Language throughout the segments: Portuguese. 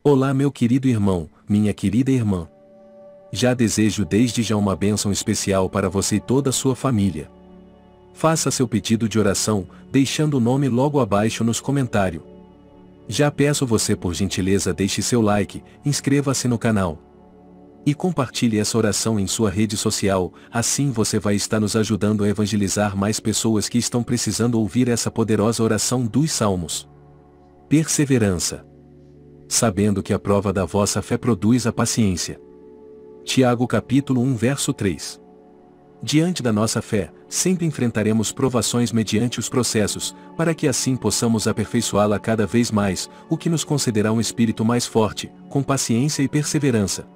Olá, meu querido irmão, minha querida irmã. Já desejo desde já uma bênção especial para você e toda a sua família. Faça seu pedido de oração, deixando o nome logo abaixo nos comentários. Já peço você por gentileza deixe seu like, inscreva-se no canal. E compartilhe essa oração em sua rede social, assim você vai estar nos ajudando a evangelizar mais pessoas que estão precisando ouvir essa poderosa oração dos Salmos. Perseverança. Sabendo que a prova da vossa fé produz a paciência. Tiago capítulo 1 verso 3. Diante da nossa fé, sempre enfrentaremos provações mediante os processos, para que assim possamos aperfeiçoá-la cada vez mais, o que nos concederá um espírito mais forte, com paciência e perseverança.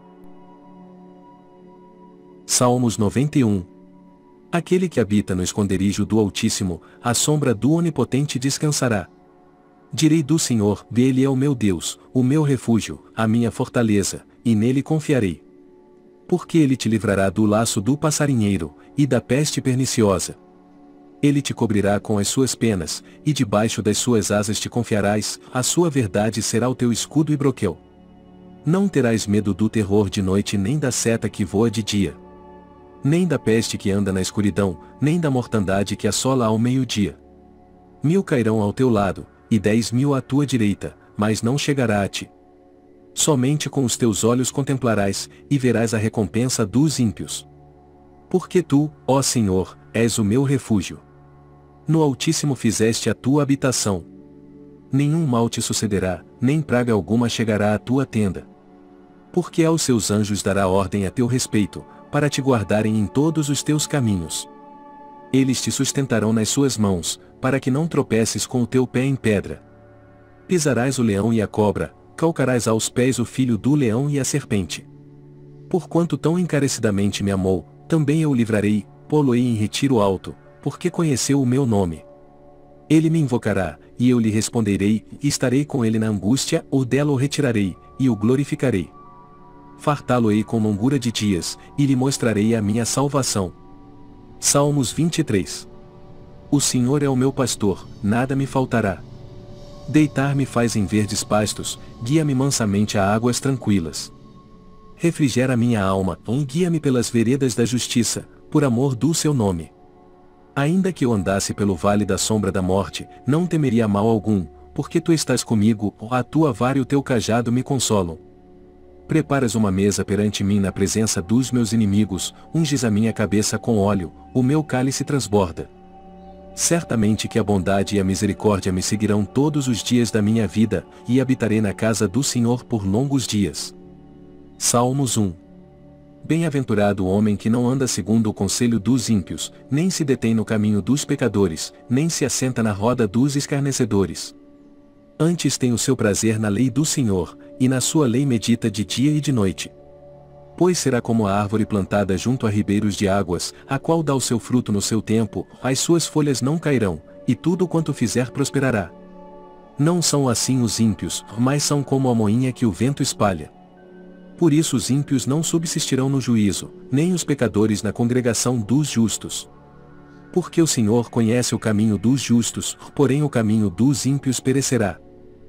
Salmos 91. Aquele que habita no esconderijo do Altíssimo, à sombra do Onipotente descansará. Direi do Senhor, Ele é o meu Deus, o meu refúgio, a minha fortaleza, e nele confiarei. Porque ele te livrará do laço do passarinheiro, e da peste perniciosa. Ele te cobrirá com as suas penas, e debaixo das suas asas te confiarás, a sua verdade será o teu escudo e broquel. Não terás medo do terror de noite nem da seta que voa de dia. Nem da peste que anda na escuridão, nem da mortandade que assola ao meio-dia. 1000 cairão ao teu lado, e 10.000 à tua direita, mas não chegará a ti. Somente com os teus olhos contemplarás, e verás a recompensa dos ímpios. Porque tu, ó Senhor, és o meu refúgio. No Altíssimo fizeste a tua habitação. Nenhum mal te sucederá, nem praga alguma chegará à tua tenda. Porque aos seus anjos dará ordem a teu respeito, para te guardarem em todos os teus caminhos. Eles te sustentarão nas suas mãos, para que não tropeces com o teu pé em pedra. Pisarás o leão e a cobra, calcarás aos pés o filho do leão e a serpente. Porquanto tão encarecidamente me amou, também eu o livrarei, pô-lo-ei em retiro alto, porque conheceu o meu nome. Ele me invocará, e eu lhe responderei, e estarei com ele na angústia, ou dela o retirarei, e o glorificarei. Fartá-lo-ei com longura de dias, e lhe mostrarei a minha salvação. Salmos 23. O Senhor é o meu pastor, nada me faltará. Deitar-me faz em verdes pastos, guia-me mansamente a águas tranquilas. Refrigera minha alma, guia-me pelas veredas da justiça, por amor do seu nome. Ainda que eu andasse pelo vale da sombra da morte, não temeria mal algum, porque tu estás comigo, a tua vara e o teu cajado me consolam. Preparas uma mesa perante mim na presença dos meus inimigos, unges a minha cabeça com óleo, o meu cálice transborda. Certamente que a bondade e a misericórdia me seguirão todos os dias da minha vida, e habitarei na casa do Senhor por longos dias. Salmos 1. Bem-aventurado o homem que não anda segundo o conselho dos ímpios, nem se detém no caminho dos pecadores, nem se assenta na roda dos escarnecedores. Antes tem o seu prazer na lei do Senhor, e na sua lei medita de dia e de noite. Pois será como a árvore plantada junto a ribeiros de águas, a qual dá o seu fruto no seu tempo, as suas folhas não cairão, e tudo quanto fizer prosperará. Não são assim os ímpios, mas são como a moinha que o vento espalha. Por isso os ímpios não subsistirão no juízo, nem os pecadores na congregação dos justos. Porque o Senhor conhece o caminho dos justos, porém o caminho dos ímpios perecerá.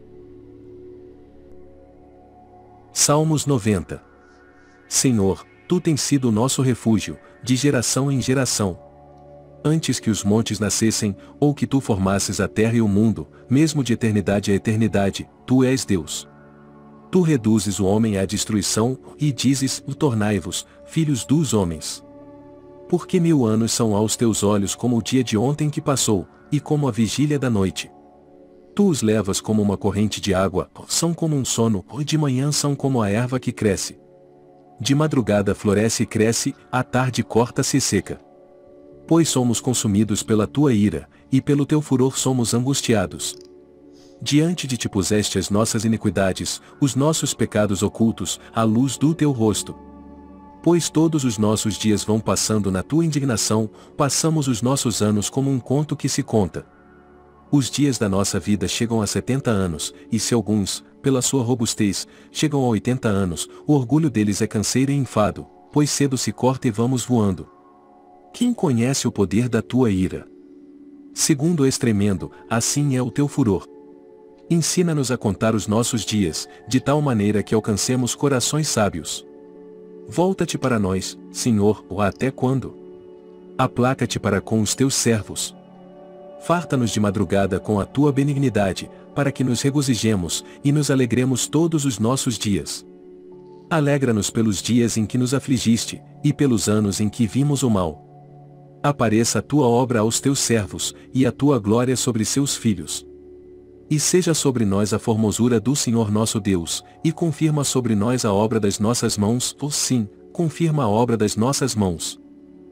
Salmos 90. Senhor, tu tens sido o nosso refúgio, de geração em geração. Antes que os montes nascessem, ou que tu formasses a terra e o mundo, mesmo de eternidade a eternidade, tu és Deus. Tu reduzes o homem à destruição, e dizes, tornai-vos, filhos dos homens. Porque 1000 anos são aos teus olhos como o dia de ontem que passou, e como a vigília da noite. Tu os levas como uma corrente de água, são como um sono, e de manhã são como a erva que cresce. De madrugada floresce e cresce, à tarde corta-se e seca. Pois somos consumidos pela tua ira, e pelo teu furor somos angustiados. Diante de ti puseste as nossas iniquidades, os nossos pecados ocultos, à luz do teu rosto. Pois todos os nossos dias vão passando na tua indignação, passamos os nossos anos como um conto que se conta. Os dias da nossa vida chegam a 70 anos, e se alguns, pela sua robustez, chegam a 80 anos, o orgulho deles é canseiro e enfado, pois cedo se corta e vamos voando. Quem conhece o poder da tua ira? Segundo és tremendo, assim é o teu furor. Ensina-nos a contar os nossos dias, de tal maneira que alcancemos corações sábios. Volta-te para nós, Senhor, ou até quando? Aplaca-te para com os teus servos. Farta-nos de madrugada com a tua benignidade, para que nos regozijemos, e nos alegremos todos os nossos dias. Alegra-nos pelos dias em que nos afligiste, e pelos anos em que vimos o mal. Apareça a tua obra aos teus servos, e a tua glória sobre seus filhos. E seja sobre nós a formosura do Senhor nosso Deus, e confirma sobre nós a obra das nossas mãos, ou sim, confirma a obra das nossas mãos.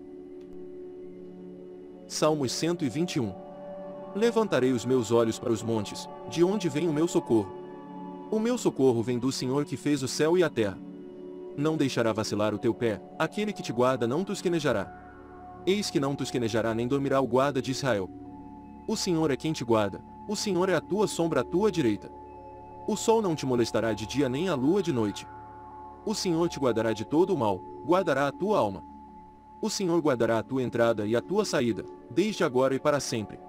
Salmos 121. Levantarei os meus olhos para os montes, de onde vem o meu socorro. O meu socorro vem do Senhor que fez o céu e a terra. Não deixará vacilar o teu pé, aquele que te guarda não tosquenejará. Eis que não tosquenejará nem dormirá o guarda de Israel. O Senhor é quem te guarda, o Senhor é a tua sombra à tua direita. O sol não te molestará de dia nem a lua de noite. O Senhor te guardará de todo o mal, guardará a tua alma. O Senhor guardará a tua entrada e a tua saída, desde agora e para sempre.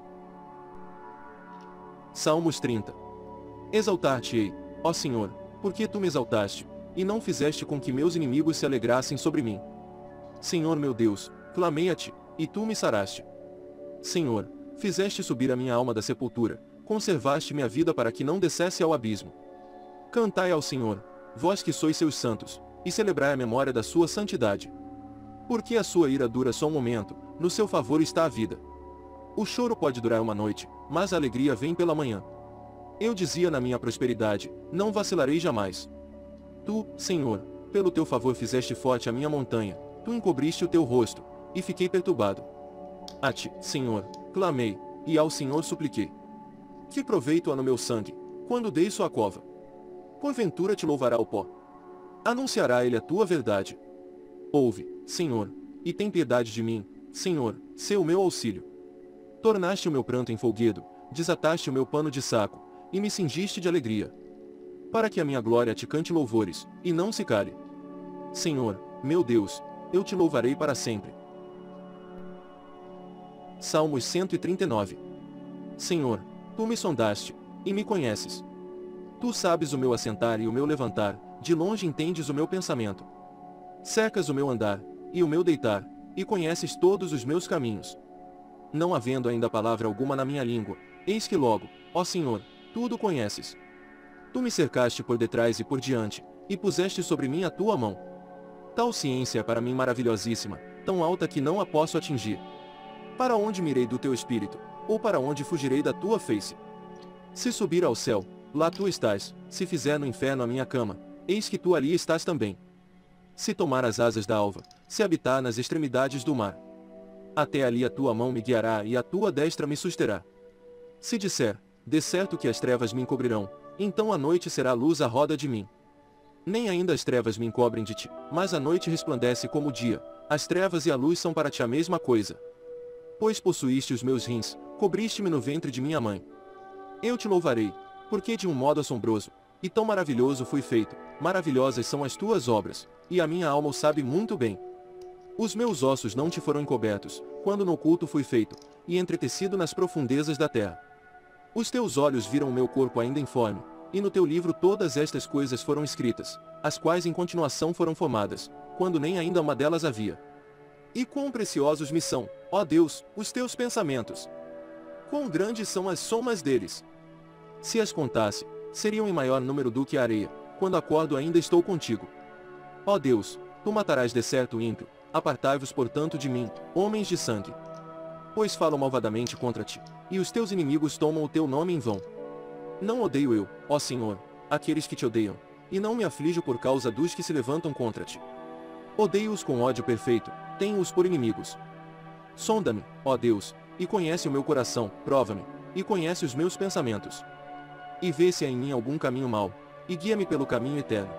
Salmos 30. Exaltar-te-ei, ó Senhor, porque tu me exaltaste, e não fizeste com que meus inimigos se alegrassem sobre mim. Senhor meu Deus, clamei a ti, e tu me saraste. Senhor, fizeste subir a minha alma da sepultura, conservaste minha vida para que não descesse ao abismo. Cantai ao Senhor, vós que sois seus santos, e celebrai a memória da sua santidade. Porque a sua ira dura só um momento, no seu favor está a vida. O choro pode durar uma noite, mas a alegria vem pela manhã. Eu dizia na minha prosperidade, não vacilarei jamais. Tu, Senhor, pelo teu favor fizeste forte a minha montanha, tu encobriste o teu rosto, e fiquei perturbado. A ti, Senhor, clamei, e ao Senhor supliquei. Que proveito há no meu sangue, quando dei sua cova? Porventura te louvará o pó. Anunciará ele a tua verdade. Ouve, Senhor, e tem piedade de mim, Senhor, sê o meu auxílio. Tornaste o meu pranto em folguedo, desataste o meu pano de saco, e me cingiste de alegria. Para que a minha glória te cante louvores, e não se cale. Senhor, meu Deus, eu te louvarei para sempre. Salmos 139. Senhor, tu me sondaste, e me conheces. Tu sabes o meu assentar e o meu levantar, de longe entendes o meu pensamento. Cercas o meu andar, e o meu deitar, e conheces todos os meus caminhos. Não havendo ainda palavra alguma na minha língua, eis que logo, ó Senhor, tudo conheces. Tu me cercaste por detrás e por diante, e puseste sobre mim a tua mão. Tal ciência é para mim maravilhosíssima, tão alta que não a posso atingir. Para onde mirei do teu espírito, ou para onde fugirei da tua face? Se subir ao céu, lá tu estás, se fizer no inferno a minha cama, eis que tu ali estás também. Se tomar as asas da alva, se habitar nas extremidades do mar, até ali a tua mão me guiará e a tua destra me susterá. Se disser, de certo que as trevas me encobrirão, então a noite será luz à roda de mim. Nem ainda as trevas me encobrem de ti, mas a noite resplandece como o dia, as trevas e a luz são para ti a mesma coisa. Pois possuíste os meus rins, cobriste-me no ventre de minha mãe. Eu te louvarei, porque de um modo assombroso, e tão maravilhoso fui feito, maravilhosas são as tuas obras, e a minha alma o sabe muito bem. Os meus ossos não te foram encobertos, quando no oculto fui feito, e entretecido nas profundezas da terra. Os teus olhos viram o meu corpo ainda informe, e no teu livro todas estas coisas foram escritas, as quais em continuação foram formadas, quando nem ainda uma delas havia. E quão preciosos me são, ó Deus, os teus pensamentos! Quão grandes são as somas deles! Se as contasse, seriam em maior número do que a areia, quando acordo ainda estou contigo. Ó Deus, tu matarás de certo o ímpio, apartai-vos portanto de mim, homens de sangue. Pois falam malvadamente contra ti, e os teus inimigos tomam o teu nome em vão. Não odeio eu, ó Senhor, aqueles que te odeiam, e não me aflijo por causa dos que se levantam contra ti. Odeio-os com ódio perfeito, tenho-os por inimigos. Sonda-me, ó Deus, e conhece o meu coração, prova-me, e conhece os meus pensamentos. E vê se há em mim algum caminho mau, e guia-me pelo caminho eterno.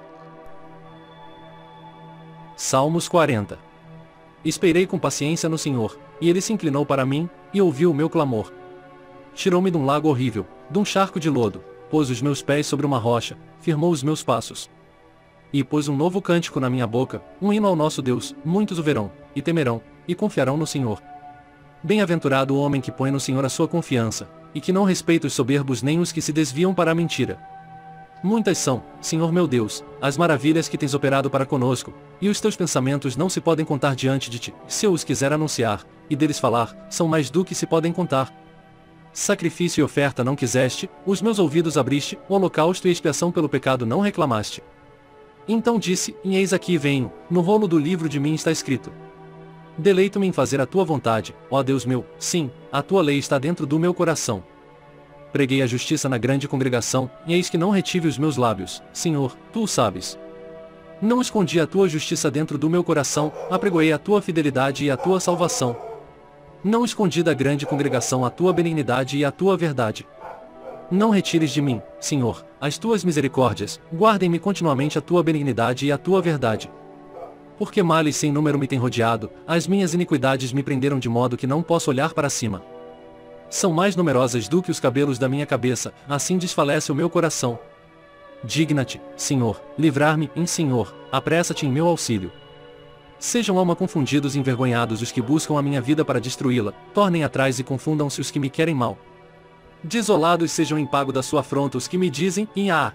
Salmos 40. Esperei com paciência no Senhor, e ele se inclinou para mim, e ouviu o meu clamor. Tirou-me de um lago horrível, de um charco de lodo, pôs os meus pés sobre uma rocha, firmou os meus passos. E pôs um novo cântico na minha boca, um hino ao nosso Deus, muitos o verão, e temerão, e confiarão no Senhor. Bem-aventurado o homem que põe no Senhor a sua confiança, e que não respeita os soberbos nem os que se desviam para a mentira. Muitas são, Senhor meu Deus, as maravilhas que tens operado para conosco, e os teus pensamentos não se podem contar diante de ti. Se eu os quiser anunciar, e deles falar, são mais do que se podem contar. Sacrifício e oferta não quiseste, os meus ouvidos abriste, o holocausto e expiação pelo pecado não reclamaste. Então disse, e eis aqui venho, no rolo do livro de mim está escrito. Deleito-me em fazer a tua vontade, ó Deus meu, sim, a tua lei está dentro do meu coração. Preguei a justiça na grande congregação, e eis que não retive os meus lábios, Senhor, tu o sabes. Não escondi a tua justiça dentro do meu coração, apregoei a tua fidelidade e a tua salvação. Não escondi da grande congregação a tua benignidade e a tua verdade. Não retires de mim, Senhor, as tuas misericórdias, guardem-me continuamente a tua benignidade e a tua verdade. Porque males sem número me têm rodeado, as minhas iniquidades me prenderam de modo que não posso olhar para cima. São mais numerosas do que os cabelos da minha cabeça, assim desfalece o meu coração. Digna-te, Senhor, livrar-me, Senhor, apressa-te em meu auxílio. Sejam alma confundidos e envergonhados os que buscam a minha vida para destruí-la, tornem atrás e confundam-se os que me querem mal. Desolados sejam em pago da sua afronta os que me dizem,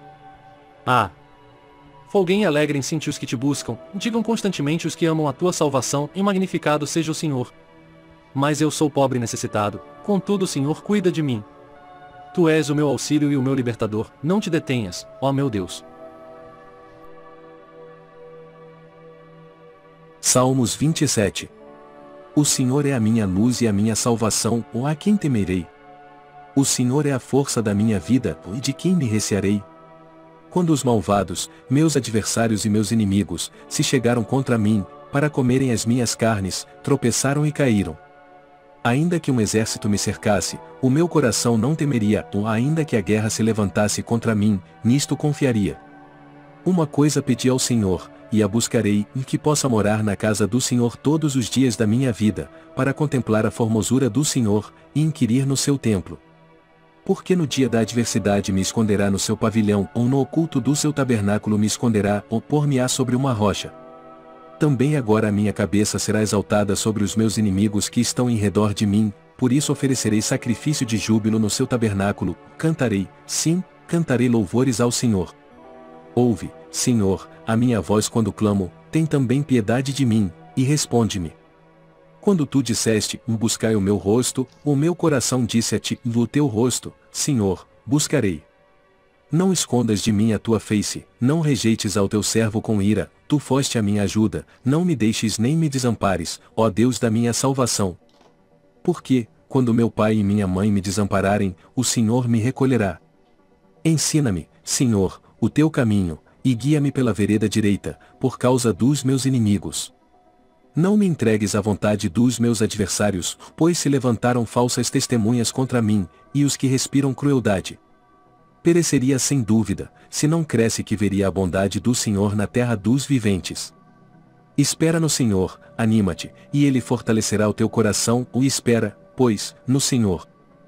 Folguem e alegrem-se os que te buscam, digam constantemente os que amam a tua salvação, e magnificado seja o Senhor. Mas eu sou pobre e necessitado, contudo o Senhor cuida de mim. Tu és o meu auxílio e o meu libertador, não te detenhas, ó meu Deus. Salmos 27. O Senhor é a minha luz e a minha salvação, ou a quem temerei? O Senhor é a força da minha vida, e de quem me recearei? Quando os malvados, meus adversários e meus inimigos, se chegaram contra mim, para comerem as minhas carnes, tropeçaram e caíram. Ainda que um exército me cercasse, o meu coração não temeria, ou ainda que a guerra se levantasse contra mim, nisto confiaria. Uma coisa pedi ao Senhor, e a buscarei, e que possa morar na casa do Senhor todos os dias da minha vida, para contemplar a formosura do Senhor, e inquirir no seu templo. Porque no dia da adversidade me esconderá no seu pavilhão, ou no oculto do seu tabernáculo me esconderá, ou pôr-me-á sobre uma rocha. Também agora a minha cabeça será exaltada sobre os meus inimigos que estão em redor de mim, por isso oferecerei sacrifício de júbilo no seu tabernáculo, cantarei, sim, cantarei louvores ao Senhor. Ouve, Senhor, a minha voz quando clamo, tem também piedade de mim, e responde-me. Quando tu disseste, buscai o meu rosto, o meu coração disse a ti, o teu rosto, Senhor, buscarei. Não escondas de mim a tua face, não rejeites ao teu servo com ira, tu foste a minha ajuda, não me deixes nem me desampares, ó Deus da minha salvação. Porque, quando meu pai e minha mãe me desampararem, o Senhor me recolherá. Ensina-me, Senhor, o teu caminho, e guia-me pela vereda direita, por causa dos meus inimigos. Não me entregues à vontade dos meus adversários, pois se levantaram falsas testemunhas contra mim, e os que respiram crueldade. Pereceria sem dúvida, se não cresce que veria a bondade do Senhor na terra dos viventes. Espera no Senhor, anima-te, e Ele fortalecerá o teu coração, o espera, pois, no Senhor.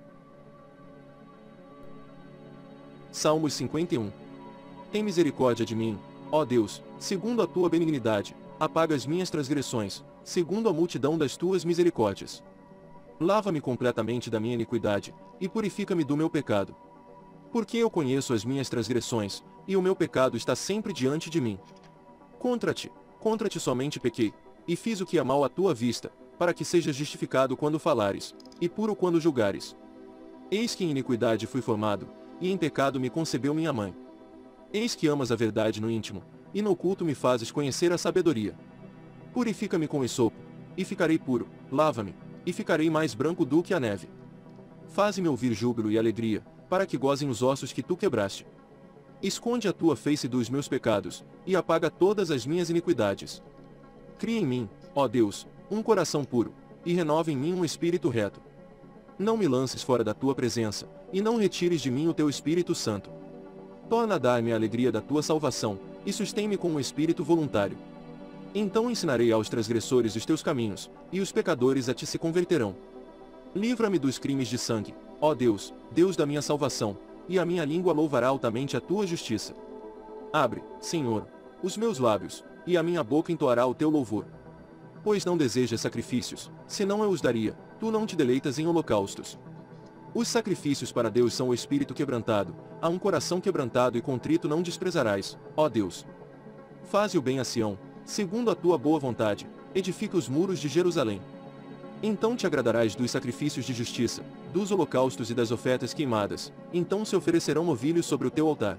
Salmos 51. Tem misericórdia de mim, ó Deus, segundo a tua benignidade, apaga as minhas transgressões, segundo a multidão das tuas misericórdias. Lava-me completamente da minha iniquidade, e purifica-me do meu pecado. Porque eu conheço as minhas transgressões, e o meu pecado está sempre diante de mim. Contra ti somente pequei, e fiz o que é mal à tua vista, para que sejas justificado quando falares, e puro quando julgares. Eis que em iniquidade fui formado, e em pecado me concebeu minha mãe. Eis que amas a verdade no íntimo, e no oculto me fazes conhecer a sabedoria. Purifica-me com esopo, e ficarei puro, lava-me, e ficarei mais branco do que a neve. Faze-me ouvir júbilo e alegria, para que gozem os ossos que tu quebraste. Esconde a tua face dos meus pecados, e apaga todas as minhas iniquidades. Cria em mim, ó Deus, um coração puro, e renova em mim um espírito reto. Não me lances fora da tua presença, e não retires de mim o teu Espírito Santo. Torna a dar-me a alegria da tua salvação, e sustém-me com um espírito voluntário. Então ensinarei aos transgressores os teus caminhos, e os pecadores a ti se converterão. Livra-me dos crimes de sangue, ó Deus, Deus da minha salvação, e a minha língua louvará altamente a tua justiça. Abre, Senhor, os meus lábios, e a minha boca entoará o teu louvor. Pois não desejas sacrifícios, senão eu os daria, tu não te deleitas em holocaustos. Os sacrifícios para Deus são o espírito quebrantado, a um coração quebrantado e contrito não desprezarás, ó Deus. Faze o bem a Sião, segundo a tua boa vontade, edifica os muros de Jerusalém. Então te agradarás dos sacrifícios de justiça, dos holocaustos e das ofertas queimadas, então se oferecerão novilhos sobre o teu altar.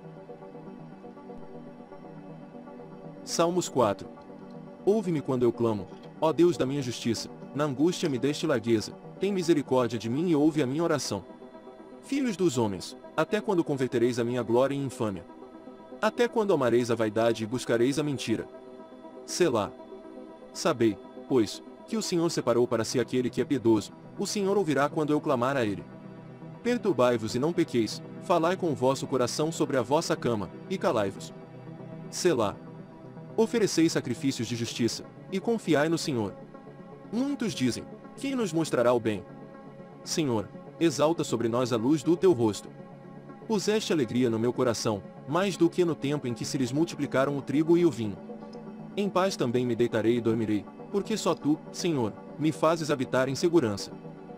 Salmos 4. Ouve-me quando eu clamo, ó Deus da minha justiça, na angústia me deste largueza, tem misericórdia de mim e ouve a minha oração. Filhos dos homens, até quando convertereis a minha glória em infâmia? Até quando amareis a vaidade e buscareis a mentira? Selá. Sabei, pois, que o Senhor separou para si aquele que é piedoso, o Senhor ouvirá quando eu clamar a ele. Perturbai-vos e não pequeis, falai com o vosso coração sobre a vossa cama, e calai-vos. Selá. Ofereceis sacrifícios de justiça, e confiai no Senhor. Muitos dizem, quem nos mostrará o bem? Senhor, exalta sobre nós a luz do teu rosto. Puseste alegria no meu coração, mais do que no tempo em que se lhes multiplicaram o trigo e o vinho. Em paz também me deitarei e dormirei, porque só tu, Senhor, me fazes habitar em segurança.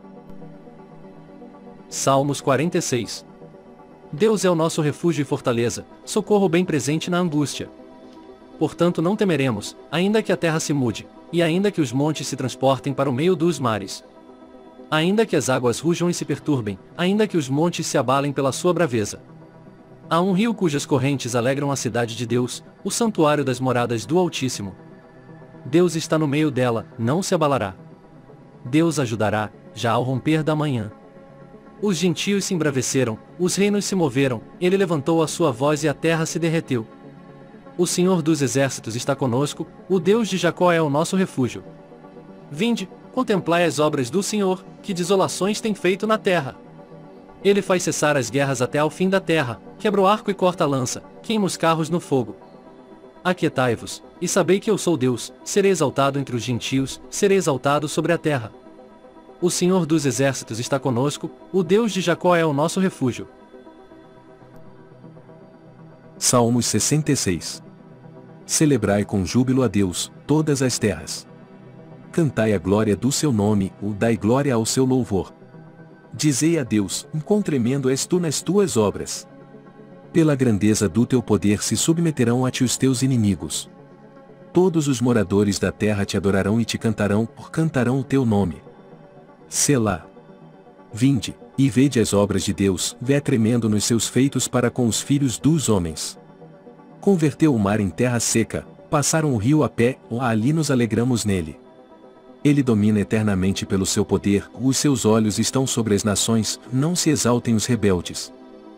Salmos 46. Deus é o nosso refúgio e fortaleza, socorro bem presente na angústia. Portanto não temeremos, ainda que a terra se mude, e ainda que os montes se transportem para o meio dos mares. Ainda que as águas rujam e se perturbem, ainda que os montes se abalem pela sua braveza. Há um rio cujas correntes alegram a cidade de Deus, o santuário das moradas do Altíssimo. Deus está no meio dela, não se abalará. Deus ajudará, já ao romper da manhã. Os gentios se embraveceram, os reinos se moveram, ele levantou a sua voz e a terra se derreteu. O Senhor dos exércitos está conosco, o Deus de Jacó é o nosso refúgio. Vinde, contemplai as obras do Senhor, que desolações tem feito na terra. Ele faz cessar as guerras até ao fim da terra, quebra o arco e corta a lança, queima os carros no fogo. Aquietai-vos, e sabei que eu sou Deus, serei exaltado entre os gentios, serei exaltado sobre a terra. O Senhor dos exércitos está conosco, o Deus de Jacó é o nosso refúgio. Salmos 66. Celebrai com júbilo a Deus, todas as terras. Cantai a glória do seu nome, dai glória ao seu louvor. Dizei a Deus, quão tremendo és tu nas tuas obras. Pela grandeza do teu poder se submeterão a ti os teus inimigos. Todos os moradores da terra te adorarão e te cantarão o teu nome. Selá. Vinde, e vede as obras de Deus, vé tremendo nos seus feitos para com os filhos dos homens. Converteu o mar em terra seca, passaram o rio a pé, ali nos alegramos nele. Ele domina eternamente pelo seu poder, os seus olhos estão sobre as nações, não se exaltem os rebeldes.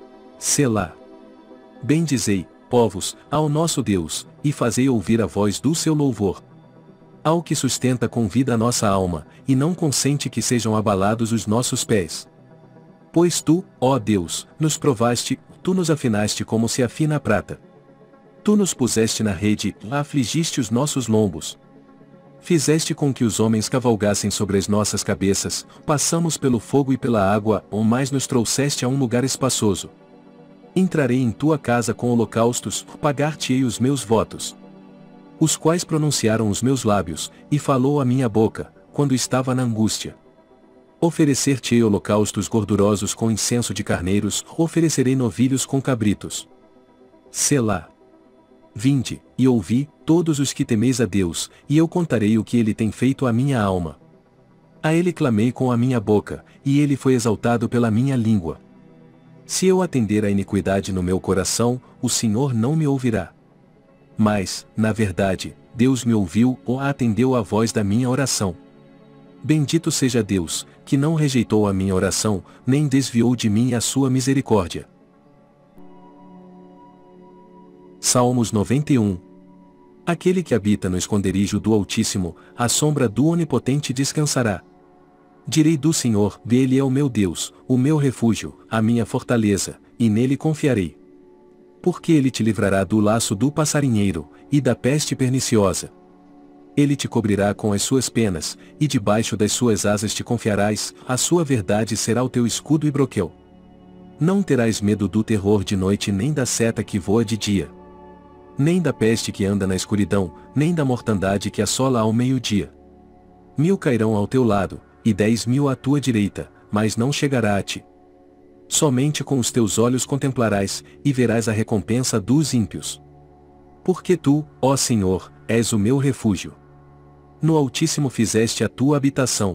Selá. Bendizei, povos, ao nosso Deus, e fazei ouvir a voz do seu louvor. Ao que sustenta com vida a nossa alma, e não consente que sejam abalados os nossos pés. Pois tu, ó Deus, nos provaste, tu nos afinaste como se afina a prata. Tu nos puseste na rede, afligiste os nossos lombos. Fizeste com que os homens cavalgassem sobre as nossas cabeças, passamos pelo fogo e pela água, mas nos trouxeste a um lugar espaçoso. Entrarei em tua casa com holocaustos, pagar-te-ei os meus votos. Os quais pronunciaram os meus lábios, e falou a minha boca, quando estava na angústia. Oferecer-te-ei holocaustos gordurosos com incenso de carneiros, oferecerei novilhos com cabritos. Selá. Vinde, e ouvi, todos os que temeis a Deus, e eu contarei o que ele tem feito à minha alma. A ele clamei com a minha boca, e ele foi exaltado pela minha língua. Se eu atender à iniquidade no meu coração, o Senhor não me ouvirá. Mas, na verdade, Deus me ouviu, atendeu à voz da minha oração. Bendito seja Deus, que não rejeitou a minha oração, nem desviou de mim a sua misericórdia. Salmos 91. Aquele que habita no esconderijo do Altíssimo, à sombra do Onipotente descansará. Direi do Senhor, dele é o meu Deus, o meu refúgio, a minha fortaleza, e nele confiarei. Porque ele te livrará do laço do passarinheiro, e da peste perniciosa. Ele te cobrirá com as suas penas, e debaixo das suas asas te confiarás, a sua verdade será o teu escudo e broquel. Não terás medo do terror de noite nem da seta que voa de dia. Nem da peste que anda na escuridão, nem da mortandade que assola ao meio-dia. 1000 cairão ao teu lado, e 10.000 à tua direita, mas não chegará a ti. Somente com os teus olhos contemplarás, e verás a recompensa dos ímpios. Porque tu, ó Senhor, és o meu refúgio. No Altíssimo fizeste a tua habitação.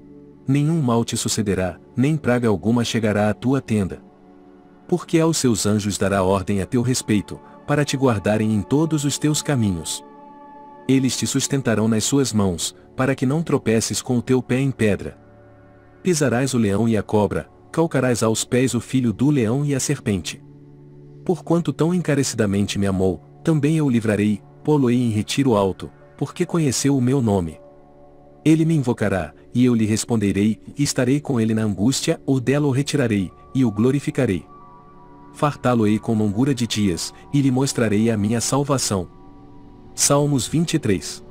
Nenhum mal te sucederá, nem praga alguma chegará à tua tenda. Porque aos seus anjos dará ordem a teu respeito, para te guardarem em todos os teus caminhos. Eles te sustentarão nas suas mãos, para que não tropeces com o teu pé em pedra. Pisarás o leão e a cobra, calcarás aos pés o filho do leão e a serpente. Porquanto tão encarecidamente me amou, também eu o livrarei, pô-lo-ei em retiro alto, porque conheceu o meu nome. Ele me invocará, e eu lhe responderei, e estarei com ele na angústia, ou dela o retirarei, e o glorificarei. Fartá-lo-ei com longura de dias, e lhe mostrarei a minha salvação. Salmos 23.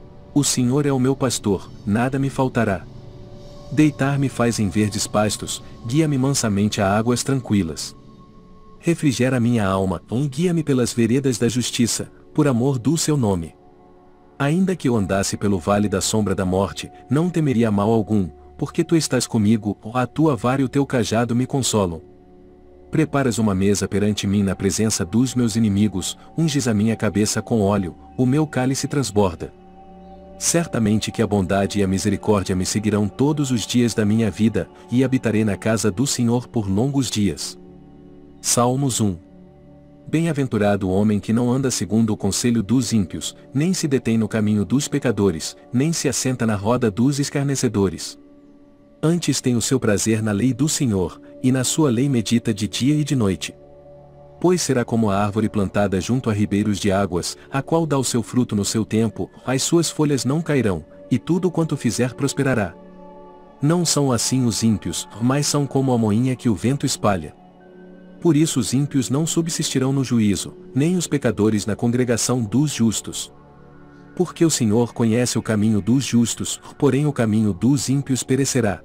O Senhor é o meu pastor, nada me faltará. Deitar-me faz em verdes pastos, guia-me mansamente a águas tranquilas. Refrigera minha alma, guia-me pelas veredas da justiça, por amor do seu nome. Ainda que eu andasse pelo vale da sombra da morte, não temeria mal algum, porque tu estás comigo, a tua vara e o teu cajado me consolam. Preparas uma mesa perante mim na presença dos meus inimigos, unges a minha cabeça com óleo, o meu cálice transborda. Certamente que a bondade e a misericórdia me seguirão todos os dias da minha vida, e habitarei na casa do Senhor por longos dias. Salmos 1. Bem-aventurado o homem que não anda segundo o conselho dos ímpios, nem se detém no caminho dos pecadores, nem se assenta na roda dos escarnecedores. Antes tem o seu prazer na lei do Senhor, e na sua lei medita de dia e de noite. Pois será como a árvore plantada junto a ribeiros de águas, a qual dá o seu fruto no seu tempo, as suas folhas não cairão, e tudo quanto fizer prosperará. Não são assim os ímpios, mas são como a moinha que o vento espalha. Por isso os ímpios não subsistirão no juízo, nem os pecadores na congregação dos justos. Porque o Senhor conhece o caminho dos justos, porém o caminho dos ímpios perecerá.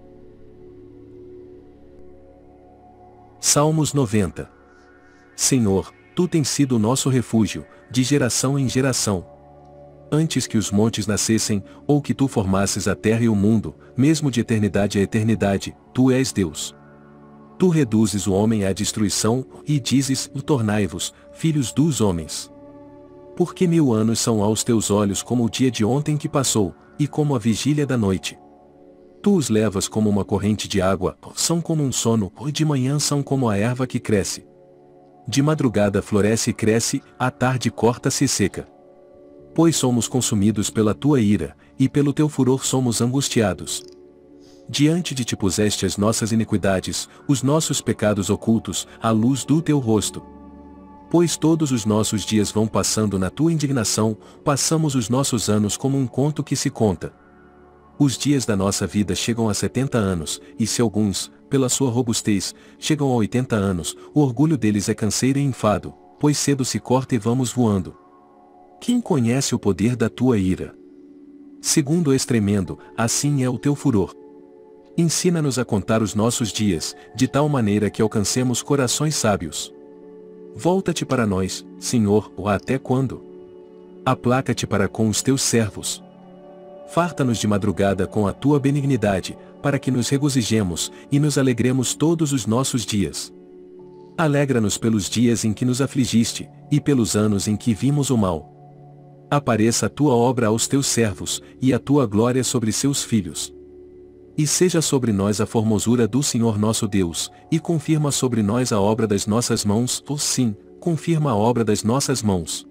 Salmos 90. Senhor, tu tens sido o nosso refúgio, de geração em geração. Antes que os montes nascessem, ou que tu formasses a terra e o mundo, mesmo de eternidade a eternidade, tu és Deus. Tu reduzes o homem à destruição, e dizes, tornai-vos, filhos dos homens. Porque 1000 anos são aos teus olhos como o dia de ontem que passou, e como a vigília da noite. Tu os levas como uma corrente de água, são como um sono, e de manhã são como a erva que cresce. De madrugada floresce e cresce, à tarde corta-se e seca. Pois somos consumidos pela tua ira, e pelo teu furor somos angustiados. Diante de ti puseste as nossas iniquidades, os nossos pecados ocultos, à luz do teu rosto. Pois todos os nossos dias vão passando na tua indignação, passamos os nossos anos como um conto que se conta. Os dias da nossa vida chegam a 70 anos, e se alguns, pela sua robustez, chegam a 80 anos, o orgulho deles é canseiro e enfado, pois cedo se corta e vamos voando. Quem conhece o poder da tua ira? Segundo és tremendo, assim é o teu furor. Ensina-nos a contar os nossos dias, de tal maneira que alcancemos corações sábios. Volta-te para nós, Senhor, ou até quando? Aplaca-te para com os teus servos. Farta-nos de madrugada com a tua benignidade, para que nos regozijemos, e nos alegremos todos os nossos dias. Alegra-nos pelos dias em que nos afligiste, e pelos anos em que vimos o mal. Apareça a tua obra aos teus servos, e a tua glória sobre seus filhos. E seja sobre nós a formosura do Senhor nosso Deus, e confirma sobre nós a obra das nossas mãos, ou sim, confirma a obra das nossas mãos.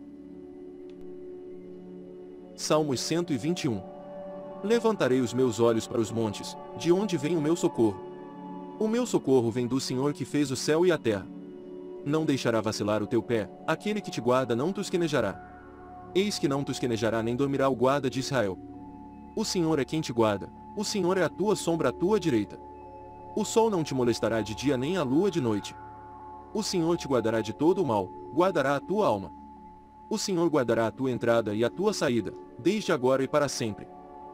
Salmos 121. Levantarei os meus olhos para os montes, de onde vem o meu socorro. O meu socorro vem do Senhor que fez o céu e a terra. Não deixará vacilar o teu pé, aquele que te guarda não tosquenejará. Eis que não tosquenejará nem dormirá o guarda de Israel. O Senhor é quem te guarda, o Senhor é a tua sombra à tua direita. O sol não te molestará de dia nem a lua de noite. O Senhor te guardará de todo o mal, guardará a tua alma. O Senhor guardará a tua entrada e a tua saída, desde agora e para sempre.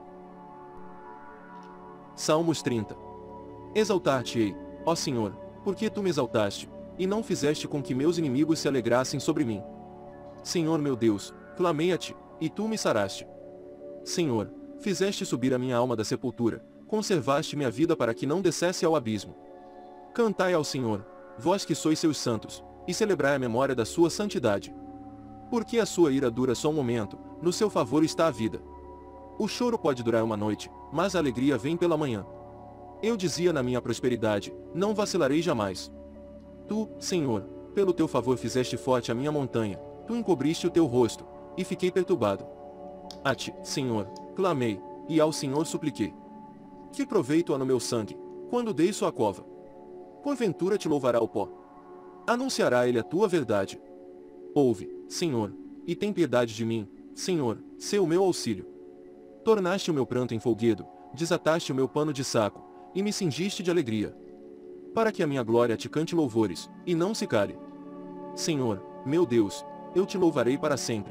Salmos 30. Exaltar-te-ei, ó Senhor, porque tu me exaltaste, e não fizeste com que meus inimigos se alegrassem sobre mim. Senhor meu Deus, clamei a ti, e tu me saraste. Senhor, fizeste subir a minha alma da sepultura, conservaste minha vida para que não descesse ao abismo. Cantai ao Senhor, vós que sois seus santos, e celebrai a memória da sua santidade. Porque a sua ira dura só um momento, no seu favor está a vida. O choro pode durar uma noite, mas a alegria vem pela manhã. Eu dizia na minha prosperidade, não vacilarei jamais. Tu, Senhor, pelo teu favor fizeste forte a minha montanha, tu encobriste o teu rosto, e fiquei perturbado. A ti, Senhor, clamei, e ao Senhor supliquei. Que proveito há no meu sangue, quando dei sua cova? Porventura te louvará o pó. Anunciará ele a tua verdade. Ouve, Senhor, e tem piedade de mim, Senhor, sê o meu auxílio. Tornaste o meu pranto em folguedo, desataste o meu pano de saco, e me cingiste de alegria. Para que a minha glória te cante louvores, e não se cale. Senhor, meu Deus, eu te louvarei para sempre.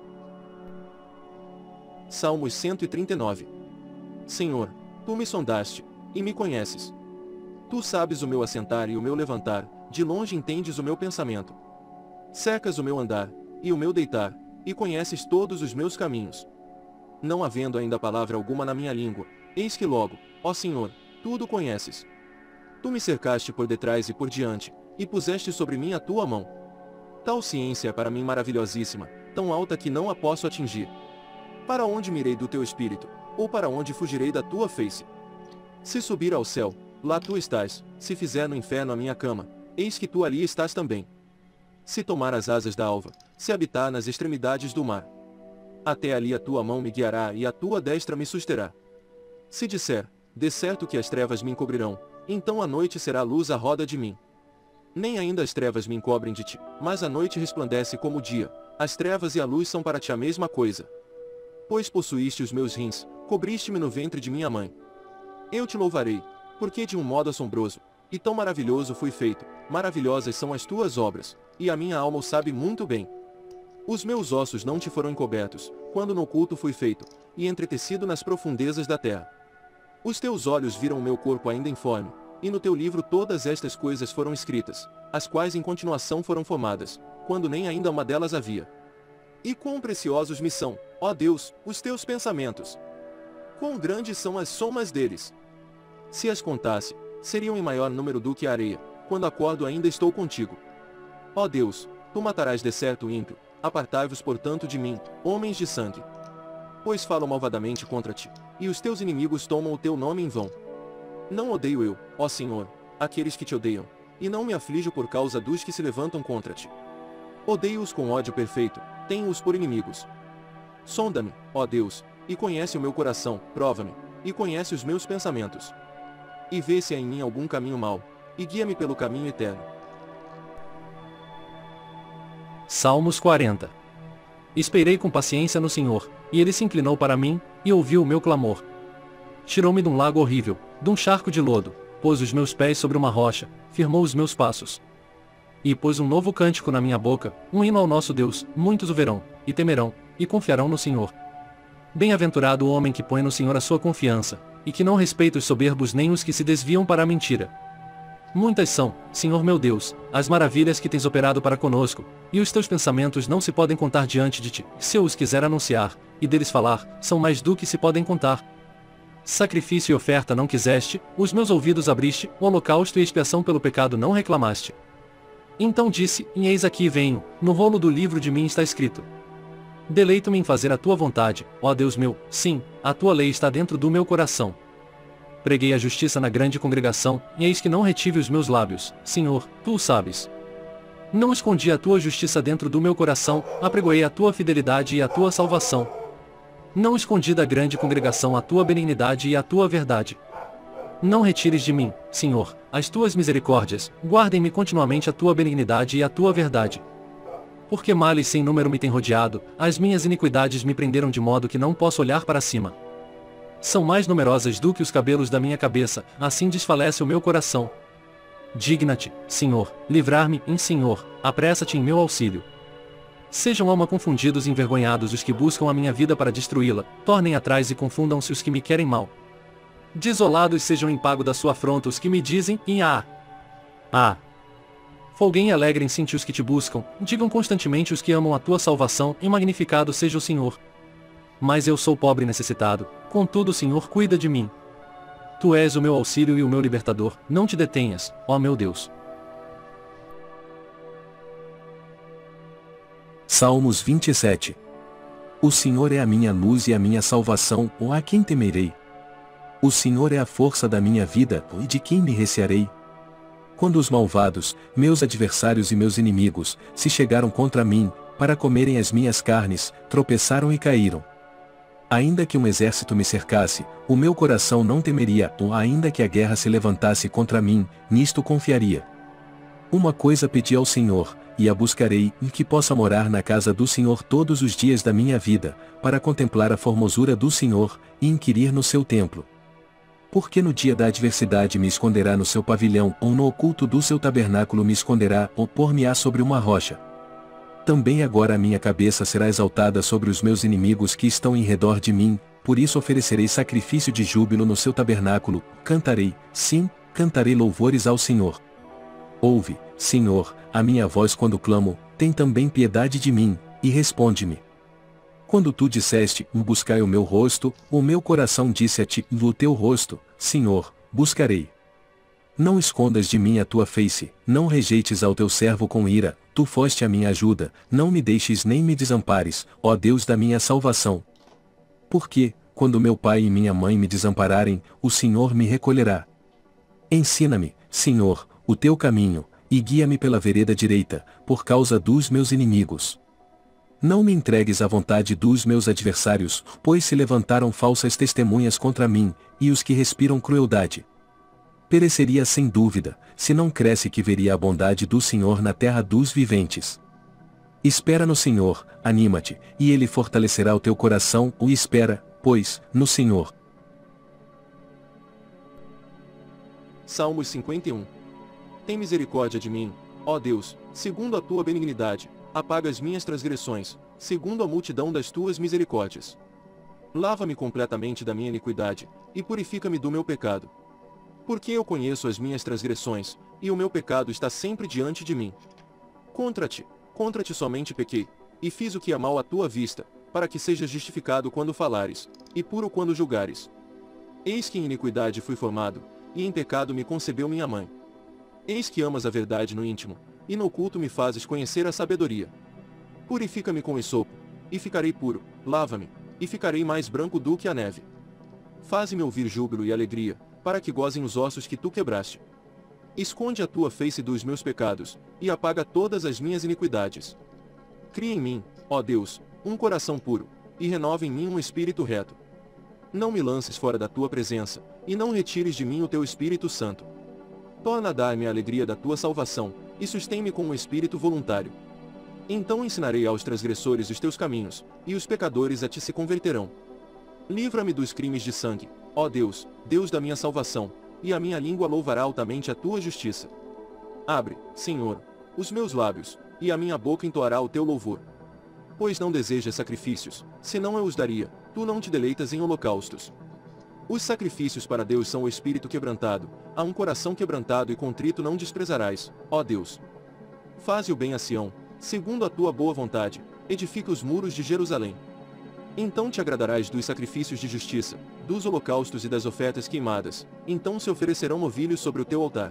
Salmos 139. Senhor, tu me sondaste, e me conheces. Tu sabes o meu assentar e o meu levantar, de longe entendes o meu pensamento. Cercas o meu andar, e o meu deitar, e conheces todos os meus caminhos. Não havendo ainda palavra alguma na minha língua, eis que logo, ó Senhor, tudo conheces. Tu me cercaste por detrás e por diante, e puseste sobre mim a tua mão. Tal ciência é para mim maravilhosíssima, tão alta que não a posso atingir. Para onde mirei do teu espírito, ou para onde fugirei da tua face? Se subir ao céu, lá tu estás, se fizer no inferno a minha cama, eis que tu ali estás também. Se tomar as asas da alva, se habitar nas extremidades do mar, até ali a tua mão me guiará e a tua destra me susterá. Se disser, de certo que as trevas me encobrirão, então a noite será luz à roda de mim. Nem ainda as trevas me encobrem de ti, mas a noite resplandece como o dia, as trevas e a luz são para ti a mesma coisa. Pois possuíste os meus rins, cobriste-me no ventre de minha mãe. Eu te louvarei, porque de um modo assombroso, e tão maravilhoso fui feito, maravilhosas são as tuas obras, e a minha alma o sabe muito bem. Os meus ossos não te foram encobertos, quando no oculto fui feito, e entretecido nas profundezas da terra. Os teus olhos viram o meu corpo ainda informe, e no teu livro todas estas coisas foram escritas, as quais em continuação foram formadas, quando nem ainda uma delas havia. E quão preciosos me são, ó Deus, os teus pensamentos! Quão grandes são as somas deles! Se as contasse, seriam em maior número do que a areia, quando acordo ainda estou contigo. Ó Deus, tu matarás de certo o ímpio, apartai-vos portanto de mim, homens de sangue. Pois falam malvadamente contra ti, e os teus inimigos tomam o teu nome em vão. Não odeio eu, ó Senhor, aqueles que te odeiam, e não me aflijo por causa dos que se levantam contra ti. Odeio-os com ódio perfeito, tenho-os por inimigos. Sonda-me, ó Deus, e conhece o meu coração, prova-me, e conhece os meus pensamentos. E vê se há em mim algum caminho mau, e guia-me pelo caminho eterno. Salmos 40. Esperei com paciência no Senhor, e ele se inclinou para mim, e ouviu o meu clamor. Tirou-me de um lago horrível, de um charco de lodo, pôs os meus pés sobre uma rocha, firmou os meus passos. E pôs um novo cântico na minha boca, um hino ao nosso Deus, muitos o verão, e temerão, e confiarão no Senhor. Bem-aventurado o homem que põe no Senhor a sua confiança, e que não respeita os soberbos nem os que se desviam para a mentira. Muitas são, Senhor meu Deus, as maravilhas que tens operado para conosco, e os teus pensamentos não se podem contar diante de ti. Se eu os quiser anunciar, e deles falar, são mais do que se podem contar. Sacrifício e oferta não quiseste, os meus ouvidos abriste, o holocausto e expiação pelo pecado não reclamaste. Então disse, e eis aqui venho, no rolo do livro de mim está escrito. Deleito-me em fazer a tua vontade, ó Deus meu, sim, a tua lei está dentro do meu coração. Preguei a justiça na grande congregação, e eis que não retive os meus lábios, Senhor, tu o sabes. Não escondi a tua justiça dentro do meu coração, apregoei a tua fidelidade e a tua salvação. Não escondi da grande congregação a tua benignidade e a tua verdade. Não retires de mim, Senhor, as tuas misericórdias, guardem-me continuamente a tua benignidade e a tua verdade. Porque males sem número me têm rodeado, as minhas iniquidades me prenderam de modo que não posso olhar para cima. São mais numerosas do que os cabelos da minha cabeça, assim desfalece o meu coração. Digna-te, Senhor, livrar-me, Senhor, apressa-te em meu auxílio. Sejam alma confundidos e envergonhados os que buscam a minha vida para destruí-la, tornem atrás e confundam-se os que me querem mal. Desolados sejam em pago da sua afronta os que me dizem, Folguem e alegrem-se os que te buscam, digam constantemente os que amam a tua salvação, e magnificado seja o Senhor. Mas eu sou pobre e necessitado, contudo o Senhor cuida de mim. Tu és o meu auxílio e o meu libertador, não te detenhas, ó meu Deus. Salmos 27. O Senhor é a minha luz e a minha salvação, ou a quem temerei? O Senhor é a força da minha vida, e de quem me recearei? Quando os malvados, meus adversários e meus inimigos, se chegaram contra mim, para comerem as minhas carnes, tropeçaram e caíram. Ainda que um exército me cercasse, o meu coração não temeria, ou ainda que a guerra se levantasse contra mim, nisto confiaria. Uma coisa pedi ao Senhor, e a buscarei, que possa morar na casa do Senhor todos os dias da minha vida, para contemplar a formosura do Senhor, e inquirir no seu templo. Porque no dia da adversidade me esconderá no seu pavilhão, ou no oculto do seu tabernáculo me esconderá, ou pôr-me-á sobre uma rocha. Também agora a minha cabeça será exaltada sobre os meus inimigos que estão em redor de mim, por isso oferecerei sacrifício de júbilo no seu tabernáculo, cantarei, sim, cantarei louvores ao Senhor. Ouve, Senhor, a minha voz quando clamo, tem também piedade de mim, e responde-me. Quando tu disseste, buscai o meu rosto, o meu coração disse a ti, o teu rosto, Senhor, buscarei. Não escondas de mim a tua face, não rejeites ao teu servo com ira, tu foste a minha ajuda, não me deixes nem me desampares, ó Deus da minha salvação. Porque, quando meu pai e minha mãe me desampararem, o Senhor me recolherá. Ensina-me, Senhor, o teu caminho, e guia-me pela vereda direita, por causa dos meus inimigos. Não me entregues à vontade dos meus adversários, pois se levantaram falsas testemunhas contra mim, e os que respiram crueldade. Pereceria sem dúvida, se não cresce que veria a bondade do Senhor na terra dos viventes. Espera no Senhor, anima-te, e Ele fortalecerá o teu coração, ou espera, pois, no Senhor. Salmos 51. Tem misericórdia de mim, ó Deus, segundo a tua benignidade, apaga as minhas transgressões, segundo a multidão das tuas misericórdias. Lava-me completamente da minha iniquidade, e purifica-me do meu pecado. Porque eu conheço as minhas transgressões, e o meu pecado está sempre diante de mim. Contra ti somente pequei, e fiz o que é mal à tua vista, para que sejas justificado quando falares, e puro quando julgares. Eis que em iniquidade fui formado, e em pecado me concebeu minha mãe. Eis que amas a verdade no íntimo, e no oculto me fazes conhecer a sabedoria. Purifica-me com esopo, e ficarei puro, lava-me, e ficarei mais branco do que a neve. Faze-me ouvir júbilo e alegria, para que gozem os ossos que tu quebraste. Esconde a tua face dos meus pecados, e apaga todas as minhas iniquidades. Cria em mim, ó Deus, um coração puro, e renova em mim um espírito reto. Não me lances fora da tua presença, e não retires de mim o teu Espírito Santo. Torna a dar-me a alegria da tua salvação, e sustém-me com um espírito voluntário. Então ensinarei aos transgressores os teus caminhos, e os pecadores a ti se converterão. Livra-me dos crimes de sangue, ó Deus, Deus da minha salvação, e a minha língua louvará altamente a tua justiça. Abre, Senhor, os meus lábios, e a minha boca entoará o teu louvor. Pois não desejas sacrifícios, senão eu os daria, tu não te deleitas em holocaustos. Os sacrifícios para Deus são o espírito quebrantado, a um coração quebrantado e contrito não desprezarás, ó Deus. Faze o bem a Sião, segundo a tua boa vontade, edifica os muros de Jerusalém. Então te agradarás dos sacrifícios de justiça, dos holocaustos e das ofertas queimadas, então se oferecerão novilhos sobre o teu altar.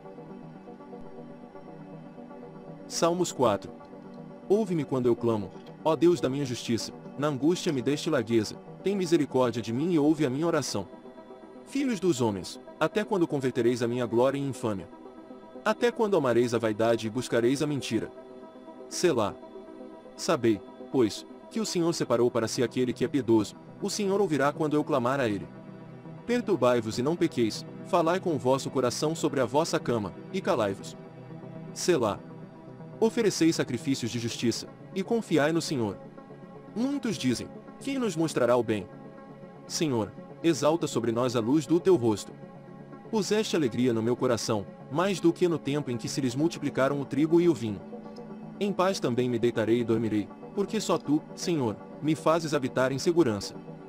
Salmos 4. Ouve-me quando eu clamo, ó Deus da minha justiça, na angústia me deste largueza, tem misericórdia de mim e ouve a minha oração. Filhos dos homens, até quando convertereis a minha glória em infâmia? Até quando amareis a vaidade e buscareis a mentira? Selá. Sabei, pois, que o Senhor separou para si aquele que é piedoso, o Senhor ouvirá quando eu clamar a ele. Perturbai-vos e não pequeis, falai com o vosso coração sobre a vossa cama, e calai-vos. Selá. Ofereceis sacrifícios de justiça, e confiai no Senhor. Muitos dizem, quem nos mostrará o bem? Senhor, exalta sobre nós a luz do teu rosto. Puseste alegria no meu coração, mais do que no tempo em que se lhes multiplicaram o trigo e o vinho. Em paz também me deitarei e dormirei, porque só tu, Senhor, me fazes habitar em segurança.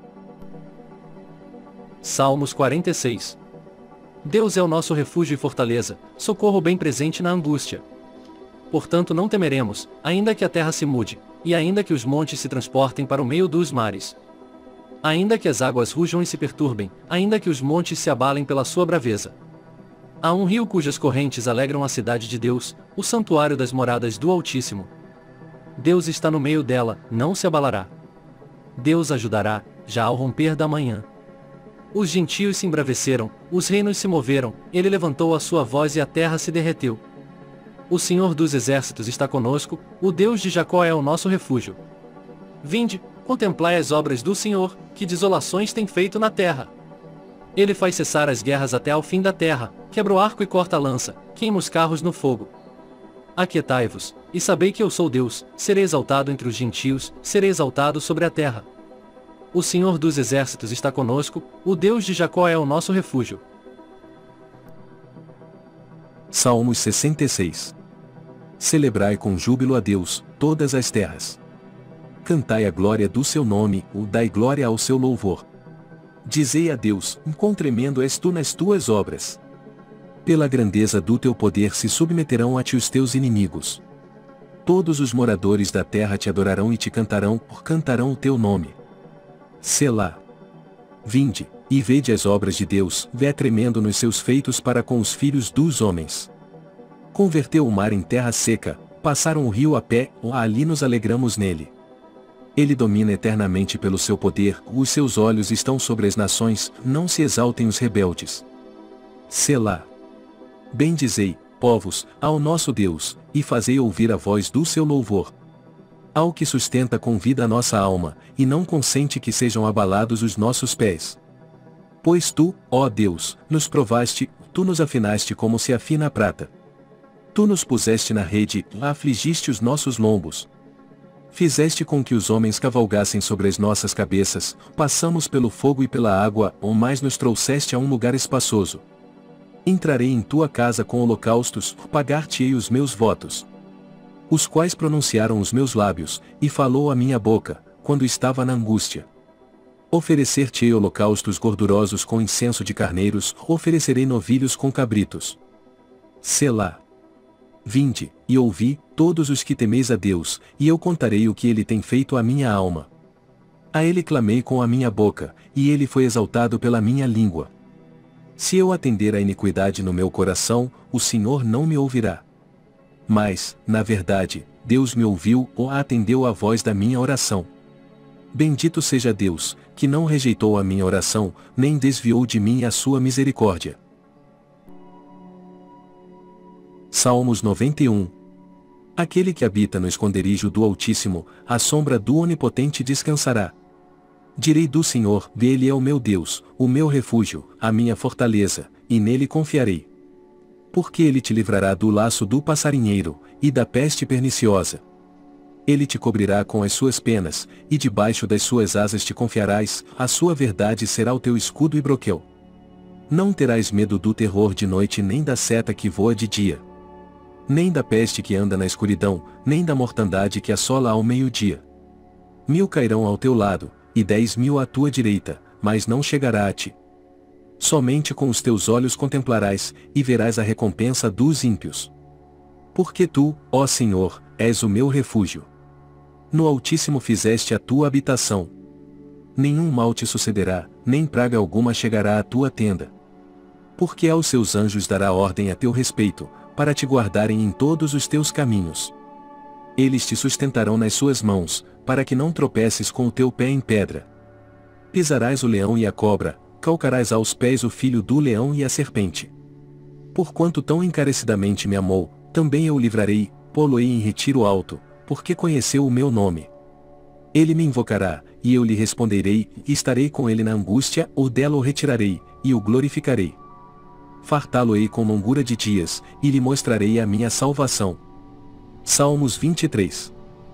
Salmos 46. Deus é o nosso refúgio e fortaleza, socorro bem presente na angústia. Portanto não temeremos, ainda que a terra se mude, e ainda que os montes se transportem para o meio dos mares. ainda que as águas rujam e se perturbem, ainda que os montes se abalem pela sua braveza. Há um rio cujas correntes alegram a cidade de Deus, o santuário das moradas do Altíssimo. Deus está no meio dela, não se abalará. Deus ajudará, já ao romper da manhã. Os gentios se embraveceram, os reinos se moveram, ele levantou a sua voz e a terra se derreteu. O Senhor dos exércitos está conosco, o Deus de Jacó é o nosso refúgio. Vinde, contemplai as obras do Senhor, que desolações tem feito na terra. Ele faz cessar as guerras até ao fim da terra, quebra o arco e corta a lança, queima os carros no fogo. Aquietai-vos, e sabei que eu sou Deus, serei exaltado entre os gentios, serei exaltado sobre a terra. O Senhor dos exércitos está conosco, o Deus de Jacó é o nosso refúgio. Salmos 66. Celebrai com júbilo a Deus, todas as terras. Cantai a glória do seu nome, dai glória ao seu louvor. Dizei a Deus, quão tremendo és tu nas tuas obras. Pela grandeza do teu poder se submeterão a ti os teus inimigos. Todos os moradores da terra te adorarão e te cantarão o teu nome. Selá. Vinde, e vede as obras de Deus, vé tremendo nos seus feitos para com os filhos dos homens. Converteu o mar em terra seca, passaram o rio a pé, ali nos alegramos nele. Ele domina eternamente pelo seu poder, os seus olhos estão sobre as nações, não se exaltem os rebeldes. Selá. Bendizei, povos, ao nosso Deus, e fazei ouvir a voz do seu louvor. Ao que sustenta com vida a nossa alma, e não consente que sejam abalados os nossos pés. Pois tu, ó Deus, nos provaste, tu nos afinaste como se afina a prata. Tu nos puseste na rede, afligiste os nossos lombos. Fizeste com que os homens cavalgassem sobre as nossas cabeças, passamos pelo fogo e pela água, mas nos trouxeste a um lugar espaçoso. Entrarei em tua casa com holocaustos, pagar-te-ei os meus votos. Os quais pronunciaram os meus lábios, e falou a minha boca, quando estava na angústia. Oferecer-te-ei holocaustos gordurosos com incenso de carneiros, oferecerei novilhos com cabritos. Selá. Vinde, e ouvi, todos os que temeis a Deus, e eu contarei o que ele tem feito à minha alma. A ele clamei com a minha boca, e ele foi exaltado pela minha língua. Se eu atender à iniquidade no meu coração, o Senhor não me ouvirá. Mas, na verdade, Deus me ouviu ou atendeu à voz da minha oração. Bendito seja Deus, que não rejeitou a minha oração, nem desviou de mim a sua misericórdia. Salmos 91. Aquele que habita no esconderijo do Altíssimo, à sombra do Onipotente descansará. Direi do Senhor, ele é o meu Deus, o meu refúgio, a minha fortaleza, e nele confiarei. Porque ele te livrará do laço do passarinheiro, e da peste perniciosa. Ele te cobrirá com as suas penas, e debaixo das suas asas te confiarás, a sua verdade será o teu escudo e broquel. Não terás medo do terror de noite nem da seta que voa de dia. Nem da peste que anda na escuridão, nem da mortandade que assola ao meio-dia. 1000 cairão ao teu lado, e 10.000 à tua direita, mas não chegará a ti. Somente com os teus olhos contemplarás, e verás a recompensa dos ímpios. Porque tu, ó Senhor, és o meu refúgio. No Altíssimo fizeste a tua habitação. Nenhum mal te sucederá, nem praga alguma chegará à tua tenda. Porque aos seus anjos dará ordem a teu respeito, para te guardarem em todos os teus caminhos. Eles te sustentarão nas suas mãos, para que não tropeces com o teu pé em pedra. Pisarás o leão e a cobra, calcarás aos pés o filho do leão e a serpente. Porquanto tão encarecidamente me amou, também eu o livrarei, pô-lo-ei em retiro alto, porque conheceu o meu nome. Ele me invocará, e eu lhe responderei, e estarei com ele na angústia, ou dela o retirarei, e o glorificarei. Fartá-lo-ei com longura de dias, e lhe mostrarei a minha salvação. Salmos 23.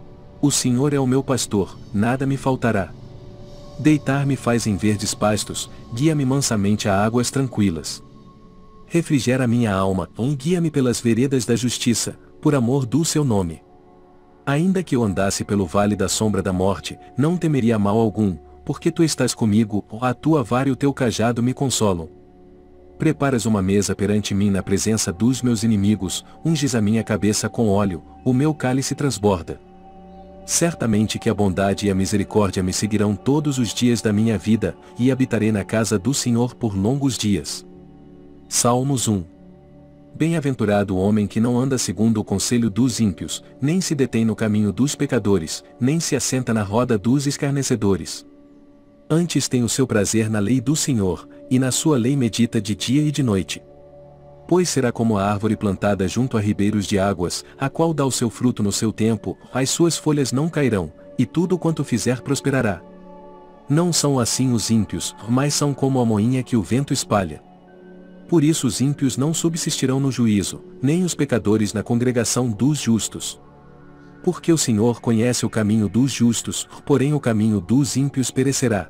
O Senhor é o meu pastor, nada me faltará. Deitar-me faz em verdes pastos, guia-me mansamente a águas tranquilas. Refrigera minha alma, guia-me pelas veredas da justiça, por amor do seu nome. Ainda que eu andasse pelo vale da sombra da morte, não temeria mal algum, porque tu estás comigo, a tua vara e o teu cajado me consolam. Preparas uma mesa perante mim na presença dos meus inimigos, unges a minha cabeça com óleo, o meu cálice transborda. Certamente que a bondade e a misericórdia me seguirão todos os dias da minha vida, e habitarei na casa do Senhor por longos dias. Salmos 1. Bem-aventurado o homem que não anda segundo o conselho dos ímpios, nem se detém no caminho dos pecadores, nem se assenta na roda dos escarnecedores. Antes tem o seu prazer na lei do Senhor, e na sua lei medita de dia e de noite. Pois será como a árvore plantada junto a ribeiros de águas, a qual dá o seu fruto no seu tempo, as suas folhas não cairão, e tudo quanto fizer prosperará. Não são assim os ímpios, mas são como a moinha que o vento espalha. Por isso os ímpios não subsistirão no juízo, nem os pecadores na congregação dos justos. Porque o Senhor conhece o caminho dos justos, porém o caminho dos ímpios perecerá.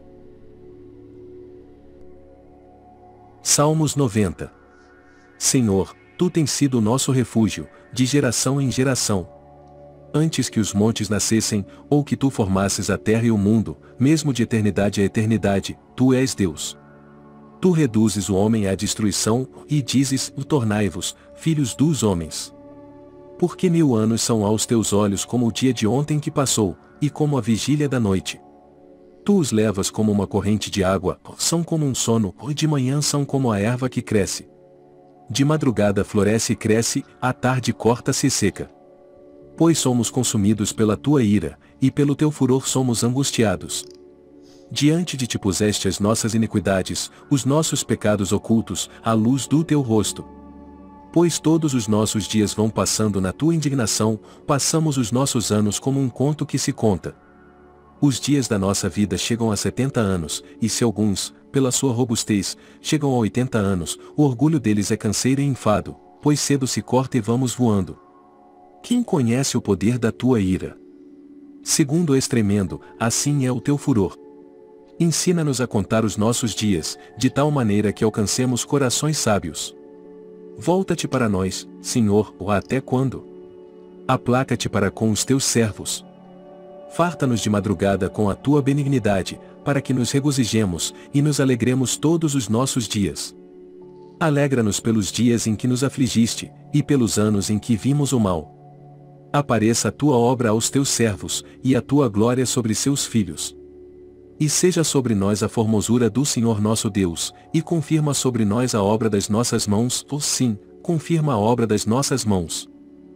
Salmos 90. Senhor, Tu tens sido o nosso refúgio, de geração em geração. Antes que os montes nascessem, ou que Tu formasses a terra e o mundo, mesmo de eternidade a eternidade, Tu és Deus. Tu reduzes o homem à destruição, e dizes, tornai-vos, filhos dos homens. Porque 1000 anos são aos teus olhos como o dia de ontem que passou, e como a vigília da noite. Tu os levas como uma corrente de água, são como um sono, e de manhã são como a erva que cresce. De madrugada floresce e cresce, à tarde corta-se e seca. Pois somos consumidos pela tua ira, e pelo teu furor somos angustiados. Diante de ti puseste as nossas iniquidades, os nossos pecados ocultos, à luz do teu rosto. Pois todos os nossos dias vão passando na tua indignação, passamos os nossos anos como um conto que se conta. Os dias da nossa vida chegam a 70 anos, e se alguns, pela sua robustez, chegam a 80 anos, o orgulho deles é canseiro e enfado, pois cedo se corta e vamos voando. Quem conhece o poder da tua ira? Segundo és tremendo, assim é o teu furor. Ensina-nos a contar os nossos dias, de tal maneira que alcancemos corações sábios. Volta-te para nós, Senhor, ou até quando? Aplaca-te para com os teus servos. Farta-nos de madrugada com a tua benignidade, para que nos regozijemos, e nos alegremos todos os nossos dias. Alegra-nos pelos dias em que nos afligiste, e pelos anos em que vimos o mal. Apareça a tua obra aos teus servos, e a tua glória sobre seus filhos. E seja sobre nós a formosura do Senhor nosso Deus, e confirma sobre nós a obra das nossas mãos, ou sim, confirma a obra das nossas mãos.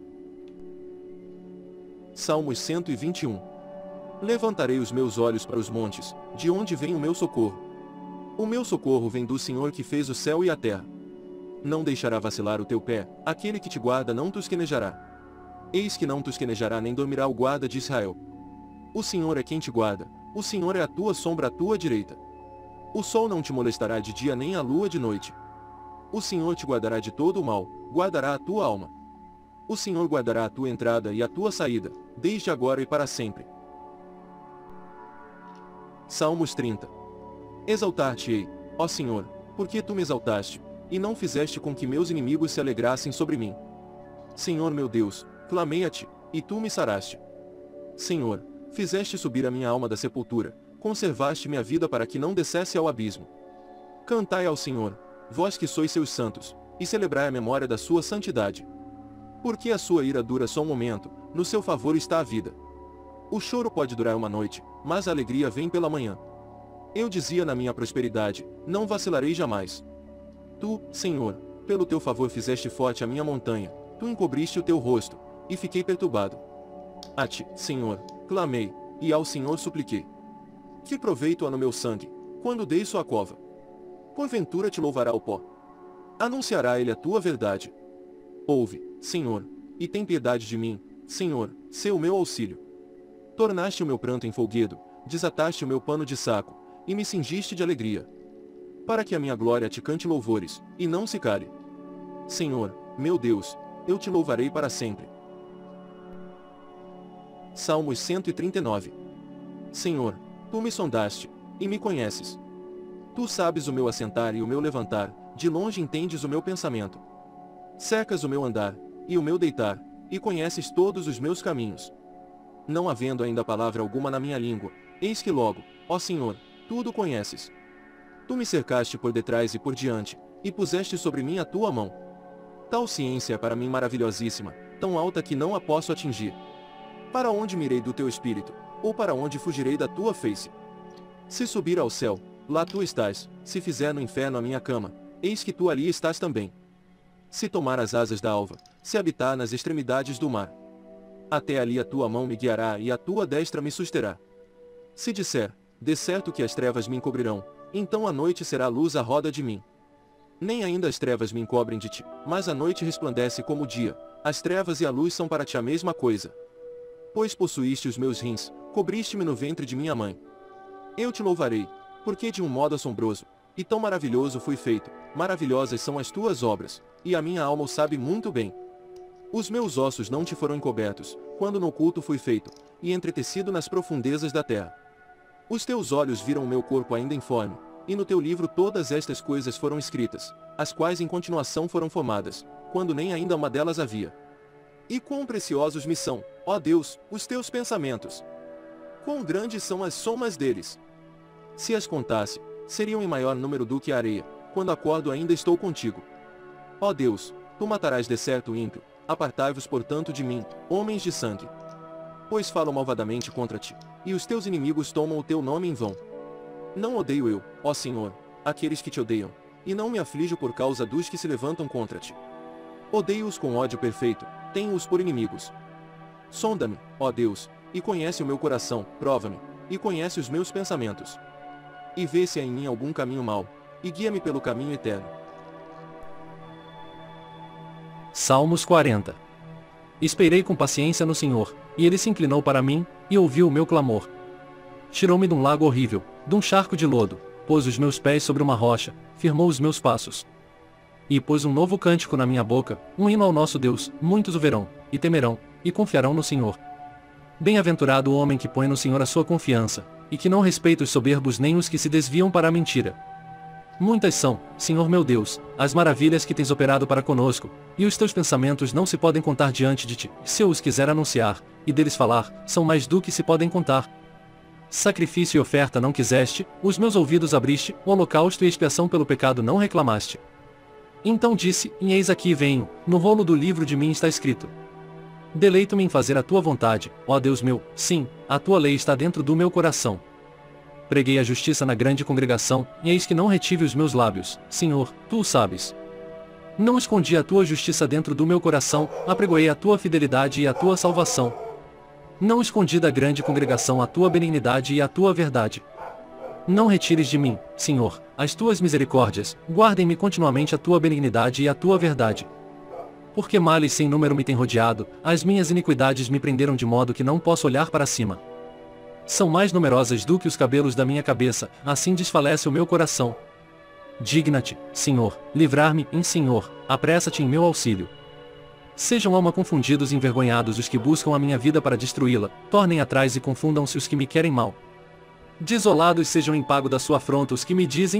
Salmos 121. Levantarei os meus olhos para os montes, de onde vem o meu socorro. O meu socorro vem do Senhor que fez o céu e a terra. Não deixará vacilar o teu pé, aquele que te guarda não tosquenejará. Eis que não tosquenejará nem dormirá o guarda de Israel. O Senhor é quem te guarda, o Senhor é a tua sombra à tua direita. O sol não te molestará de dia nem a lua de noite. O Senhor te guardará de todo o mal, guardará a tua alma. O Senhor guardará a tua entrada e a tua saída, desde agora e para sempre. Salmos 30. Exaltar-te-ei, ó Senhor, porque tu me exaltaste, e não fizeste com que meus inimigos se alegrassem sobre mim. Senhor meu Deus, clamei a ti, e tu me saraste. Senhor, fizeste subir a minha alma da sepultura, conservaste minha vida para que não descesse ao abismo. Cantai ao Senhor, vós que sois seus santos, e celebrai a memória da sua santidade. Porque a sua ira dura só um momento, no seu favor está a vida. O choro pode durar uma noite, mas a alegria vem pela manhã. Eu dizia na minha prosperidade, não vacilarei jamais. Tu, Senhor, pelo teu favor fizeste forte a minha montanha, tu encobriste o teu rosto, e fiquei perturbado. A ti, Senhor, clamei, e ao Senhor supliquei. Que proveito há no meu sangue, quando dei sua cova? Porventura te louvará o pó. Anunciará ele a tua verdade. Ouve, Senhor, e tem piedade de mim, Senhor, sê o meu auxílio. Tornaste o meu pranto em folguedo, desataste o meu pano de saco, e me cingiste de alegria. Para que a minha glória te cante louvores, e não se cale. Senhor, meu Deus, eu te louvarei para sempre. Salmos 139. Senhor, tu me sondaste, e me conheces. Tu sabes o meu assentar e o meu levantar, de longe entendes o meu pensamento. Cercas o meu andar, e o meu deitar, e conheces todos os meus caminhos. Não havendo ainda palavra alguma na minha língua, eis que logo, ó Senhor, tudo conheces. Tu me cercaste por detrás e por diante, e puseste sobre mim a tua mão. Tal ciência é para mim maravilhosíssima, tão alta que não a posso atingir. Para onde mirei do teu espírito, ou para onde fugirei da tua face? Se subir ao céu, lá tu estás, se fizer no inferno a minha cama, eis que tu ali estás também. Se tomar as asas da alva, se habitar nas extremidades do mar, até ali a tua mão me guiará e a tua destra me susterá. Se disser, de certo que as trevas me encobrirão, então a noite será luz à roda de mim. Nem ainda as trevas me encobrem de ti, mas a noite resplandece como o dia, as trevas e a luz são para ti a mesma coisa. Pois possuíste os meus rins, cobriste-me no ventre de minha mãe. Eu te louvarei, porque de um modo assombroso, e tão maravilhoso fui feito, maravilhosas são as tuas obras, e a minha alma o sabe muito bem. Os meus ossos não te foram encobertos, quando no oculto fui feito, e entretecido nas profundezas da terra. Os teus olhos viram o meu corpo ainda informe, e no teu livro todas estas coisas foram escritas, as quais em continuação foram formadas, quando nem ainda uma delas havia. E quão preciosos me são, ó Deus, os teus pensamentos! Quão grandes são as somas deles! Se as contasse, seriam em maior número do que a areia, quando acordo ainda estou contigo. Ó Deus, tu matarás de certo o ímpio, apartai-vos portanto de mim, homens de sangue. Pois falam malvadamente contra ti, e os teus inimigos tomam o teu nome em vão. Não odeio eu, ó Senhor, aqueles que te odeiam, e não me aflijo por causa dos que se levantam contra ti. Odeio-os com ódio perfeito, tenho-os por inimigos. Sonda-me, ó Deus, e conhece o meu coração, prova-me, e conhece os meus pensamentos. E vê se há em mim algum caminho mau, e guia-me pelo caminho eterno. Salmos 40. Esperei com paciência no Senhor, e Ele se inclinou para mim, e ouviu o meu clamor. Tirou-me de um lago horrível, de um charco de lodo, pôs os meus pés sobre uma rocha, firmou os meus passos. E pôs um novo cântico na minha boca, um hino ao nosso Deus, muitos o verão, e temerão, e confiarão no Senhor. Bem-aventurado o homem que põe no Senhor a sua confiança, e que não respeita os soberbos nem os que se desviam para a mentira. Muitas são, Senhor meu Deus, as maravilhas que tens operado para conosco, e os teus pensamentos não se podem contar diante de ti. Se eu os quiser anunciar, e deles falar, são mais do que se podem contar. Sacrifício e oferta não quiseste, os meus ouvidos abriste, o holocausto e expiação pelo pecado não reclamaste. Então disse, e eis aqui venho, no rolo do livro de mim está escrito. Deleito-me em fazer a tua vontade, ó Deus meu, sim, a tua lei está dentro do meu coração. Preguei a justiça na grande congregação, e eis que não retive os meus lábios, Senhor, tu o sabes. Não escondi a tua justiça dentro do meu coração, apregoei a tua fidelidade e a tua salvação. Não escondi da grande congregação a tua benignidade e a tua verdade. Não retires de mim, Senhor, as tuas misericórdias, guardem-me continuamente a tua benignidade e a tua verdade. Porque males sem número me têm rodeado, as minhas iniquidades me prenderam de modo que não posso olhar para cima. São mais numerosas do que os cabelos da minha cabeça, assim desfalece o meu coração. Digna-te, Senhor, livrar-me, Senhor, apressa-te em meu auxílio. Sejam alma confundidos e envergonhados os que buscam a minha vida para destruí-la, tornem atrás e confundam-se os que me querem mal. Desolados sejam em pago da sua afronta os que me dizem,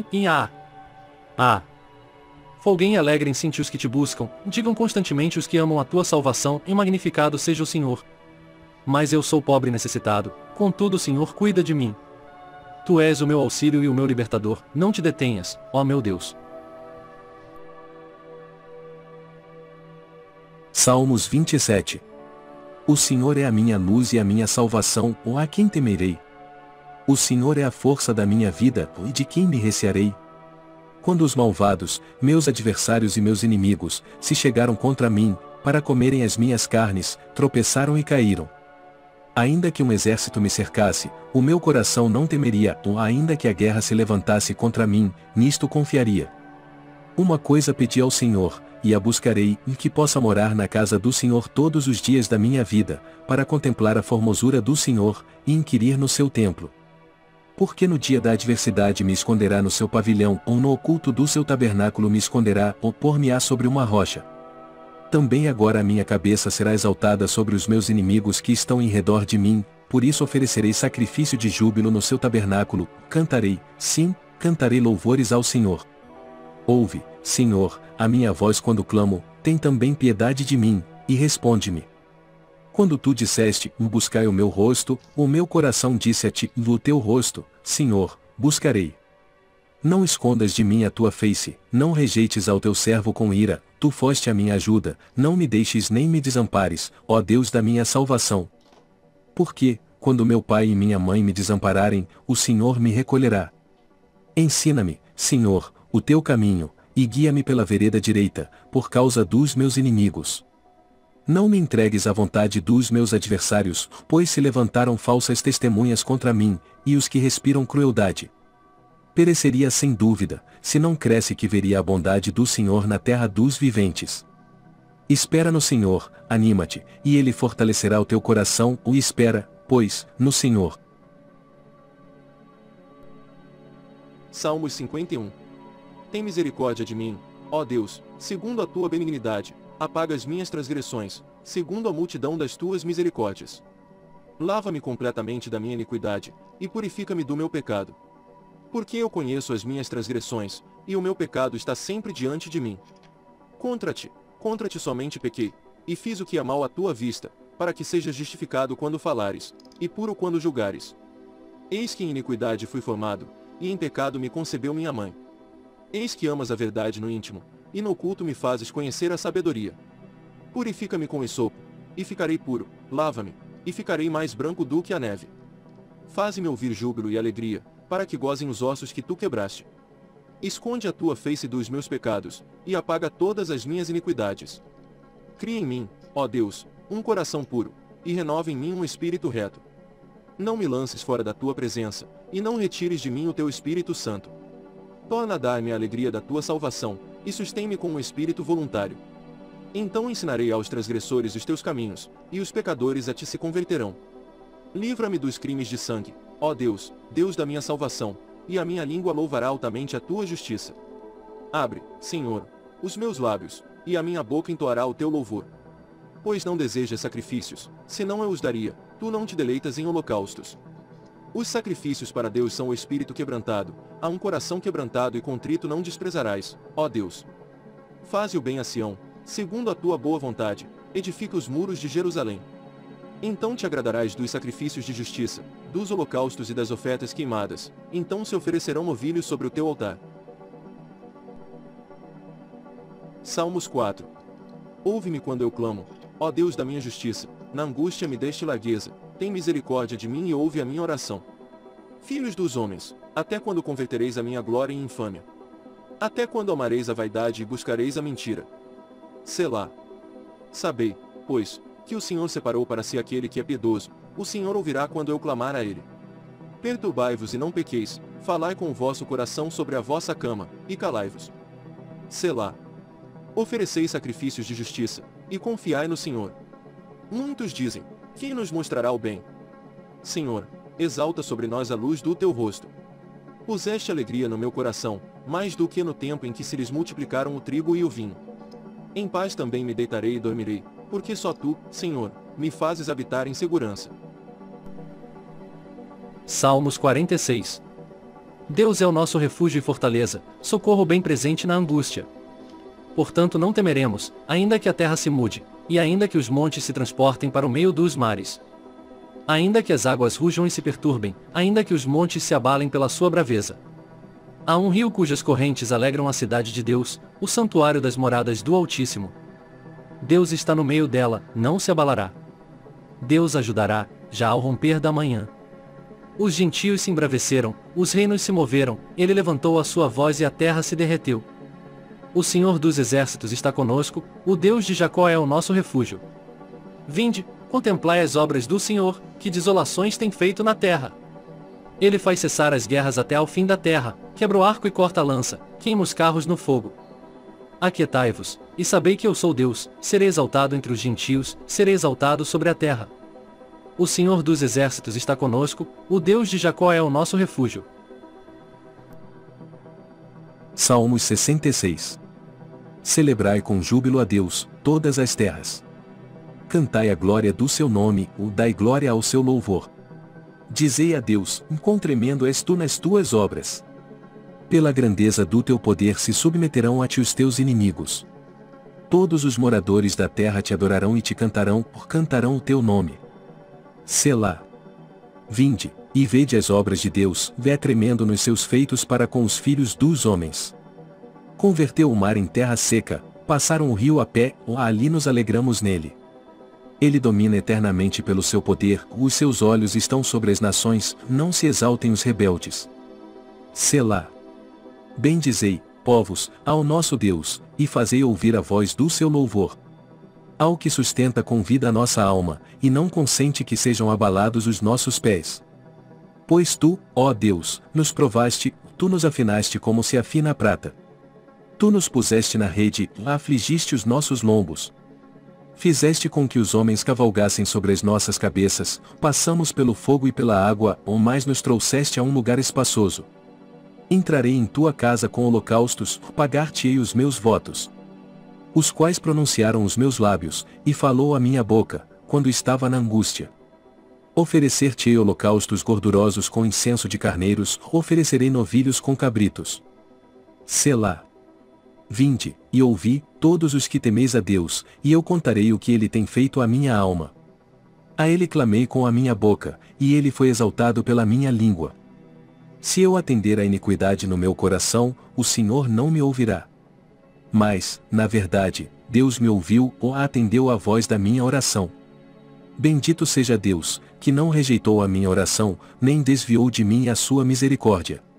Folguem e alegrem-se os que te buscam, digam constantemente os que amam a tua salvação, e magnificado seja o Senhor. Mas eu sou pobre e necessitado, contudo o Senhor cuida de mim. Tu és o meu auxílio e o meu libertador, não te detenhas, ó meu Deus. Salmos 27. O Senhor é a minha luz e a minha salvação, a quem temerei? O Senhor é a força da minha vida, e de quem me recearei? Quando os malvados, meus adversários e meus inimigos, se chegaram contra mim, para comerem as minhas carnes, tropeçaram e caíram. Ainda que um exército me cercasse, o meu coração não temeria, ou ainda que a guerra se levantasse contra mim, nisto confiaria. Uma coisa pedi ao Senhor, e a buscarei, e que possa morar na casa do Senhor todos os dias da minha vida, para contemplar a formosura do Senhor, e inquirir no seu templo. Porque no dia da adversidade me esconderá no seu pavilhão, ou no oculto do seu tabernáculo me esconderá, ou pôr-me-á sobre uma rocha. Também agora a minha cabeça será exaltada sobre os meus inimigos que estão em redor de mim, por isso oferecerei sacrifício de júbilo no seu tabernáculo, cantarei, sim, cantarei louvores ao Senhor. Ouve, Senhor, a minha voz quando clamo, tem também piedade de mim, e responde-me. Quando tu disseste, buscai o meu rosto, o meu coração disse a ti, o teu rosto, Senhor, buscarei. Não escondas de mim a tua face, não rejeites ao teu servo com ira, tu foste a minha ajuda, não me deixes nem me desampares, ó Deus da minha salvação. Porque, quando meu pai e minha mãe me desampararem, o Senhor me recolherá. Ensina-me, Senhor, o teu caminho, e guia-me pela vereda direita, por causa dos meus inimigos. Não me entregues à vontade dos meus adversários, pois se levantaram falsas testemunhas contra mim, e os que respiram crueldade. Pereceria sem dúvida, se não cresce que veria a bondade do Senhor na terra dos viventes. Espera no Senhor, anima-te, e Ele fortalecerá o teu coração, e espera, pois, no Senhor. Salmos 51. Tem misericórdia de mim, ó Deus, segundo a tua benignidade, apaga as minhas transgressões, segundo a multidão das tuas misericórdias. Lava-me completamente da minha iniquidade, e purifica-me do meu pecado. Porque eu conheço as minhas transgressões, e o meu pecado está sempre diante de mim. Contra ti somente pequei, e fiz o que é mal à tua vista, para que sejas justificado quando falares, e puro quando julgares. Eis que em iniquidade fui formado, e em pecado me concebeu minha mãe. Eis que amas a verdade no íntimo, e no oculto me fazes conhecer a sabedoria. Purifica-me com esopo, e ficarei puro, lava-me, e ficarei mais branco do que a neve. Faze-me ouvir júbilo e alegria, para que gozem os ossos que tu quebraste. Esconde a tua face dos meus pecados, e apaga todas as minhas iniquidades. Cria em mim, ó Deus, um coração puro, e renova em mim um espírito reto. Não me lances fora da tua presença, e não retires de mim o teu Espírito Santo. Torna a dar-me a alegria da tua salvação, e sustém-me com um espírito voluntário. Então ensinarei aos transgressores os teus caminhos, e os pecadores a ti se converterão. Livra-me dos crimes de sangue, ó Deus, Deus da minha salvação, e a minha língua louvará altamente a tua justiça. Abre, Senhor, os meus lábios, e a minha boca entoará o teu louvor. Pois não desejas sacrifícios, senão eu os daria, tu não te deleitas em holocaustos. Os sacrifícios para Deus são o espírito quebrantado, a um coração quebrantado e contrito não desprezarás, ó Deus. Faze o bem a Sião, segundo a tua boa vontade, edifica os muros de Jerusalém. Então te agradarás dos sacrifícios de justiça, dos holocaustos e das ofertas queimadas, então se oferecerão novilhos sobre o teu altar. Salmos 4. Ouve-me quando eu clamo, ó Deus da minha justiça, na angústia me deste largueza, tem misericórdia de mim e ouve a minha oração. Filhos dos homens, até quando convertereis a minha glória em infâmia? Até quando amareis a vaidade e buscareis a mentira? Selá. Sabei, pois, que o Senhor separou para si aquele que é piedoso, o Senhor ouvirá quando eu clamar a ele. Perturbai-vos e não pequeis, falai com o vosso coração sobre a vossa cama, e calai-vos. Selá. Ofereceis sacrifícios de justiça, e confiai no Senhor. Muitos dizem, quem nos mostrará o bem? Senhor, exalta sobre nós a luz do teu rosto. Puseste alegria no meu coração, mais do que no tempo em que se lhes multiplicaram o trigo e o vinho. Em paz também me deitarei e dormirei, porque só tu, Senhor, me fazes habitar em segurança. Salmos 46. Deus é o nosso refúgio e fortaleza, socorro bem presente na angústia. Portanto não temeremos, ainda que a terra se mude, e ainda que os montes se transportem para o meio dos mares. Ainda que as águas rujam e se perturbem, ainda que os montes se abalem pela sua braveza. Há um rio cujas correntes alegram a cidade de Deus, o santuário das moradas do Altíssimo. Deus está no meio dela, não se abalará. Deus ajudará, já ao romper da manhã. Os gentios se embraveceram, os reinos se moveram, ele levantou a sua voz e a terra se derreteu. O Senhor dos exércitos está conosco, o Deus de Jacó é o nosso refúgio. Vinde, contemplai as obras do Senhor, que desolações tem feito na terra. Ele faz cessar as guerras até ao fim da terra, quebra o arco e corta a lança, queima os carros no fogo. Aquietai-vos, e sabei que eu sou Deus, serei exaltado entre os gentios, serei exaltado sobre a terra. O Senhor dos exércitos está conosco, o Deus de Jacó é o nosso refúgio. Salmos 66. Celebrai com júbilo a Deus, todas as terras. Cantai a glória do seu nome, dai glória ao seu louvor. Dizei a Deus, quão tremendo és tu nas tuas obras. Pela grandeza do teu poder se submeterão a ti os teus inimigos. Todos os moradores da terra te adorarão e te cantarão o teu nome. Selá. Vinde, e vede as obras de Deus, vé tremendo nos seus feitos para com os filhos dos homens. Converteu o mar em terra seca, passaram o rio a pé, ali nos alegramos nele. Ele domina eternamente pelo seu poder, os seus olhos estão sobre as nações, não se exaltem os rebeldes. Selá. Bendizei, povos, ao nosso Deus, e fazei ouvir a voz do seu louvor. Ao que sustenta com vida a nossa alma, e não consente que sejam abalados os nossos pés. Pois tu, ó Deus, nos provaste, tu nos afinaste como se afina a prata. Tu nos puseste na rede, afligiste os nossos lombos. Fizeste com que os homens cavalgassem sobre as nossas cabeças, passamos pelo fogo e pela água, ou mais nos trouxeste a um lugar espaçoso. Entrarei em tua casa com holocaustos, pagar-te-ei os meus votos. Os quais pronunciaram os meus lábios, e falou a minha boca, quando estava na angústia. Oferecer-te-ei holocaustos gordurosos com incenso de carneiros, oferecerei novilhos com cabritos. Selá. Vinde, e ouvi, todos os que temeis a Deus, e eu contarei o que ele tem feito à minha alma. A ele clamei com a minha boca, e ele foi exaltado pela minha língua. Se eu atender à iniquidade no meu coração, o Senhor não me ouvirá. Mas, na verdade, Deus me ouviu ou atendeu à voz da minha oração. Bendito seja Deus, que não rejeitou a minha oração, nem desviou de mim a sua misericórdia.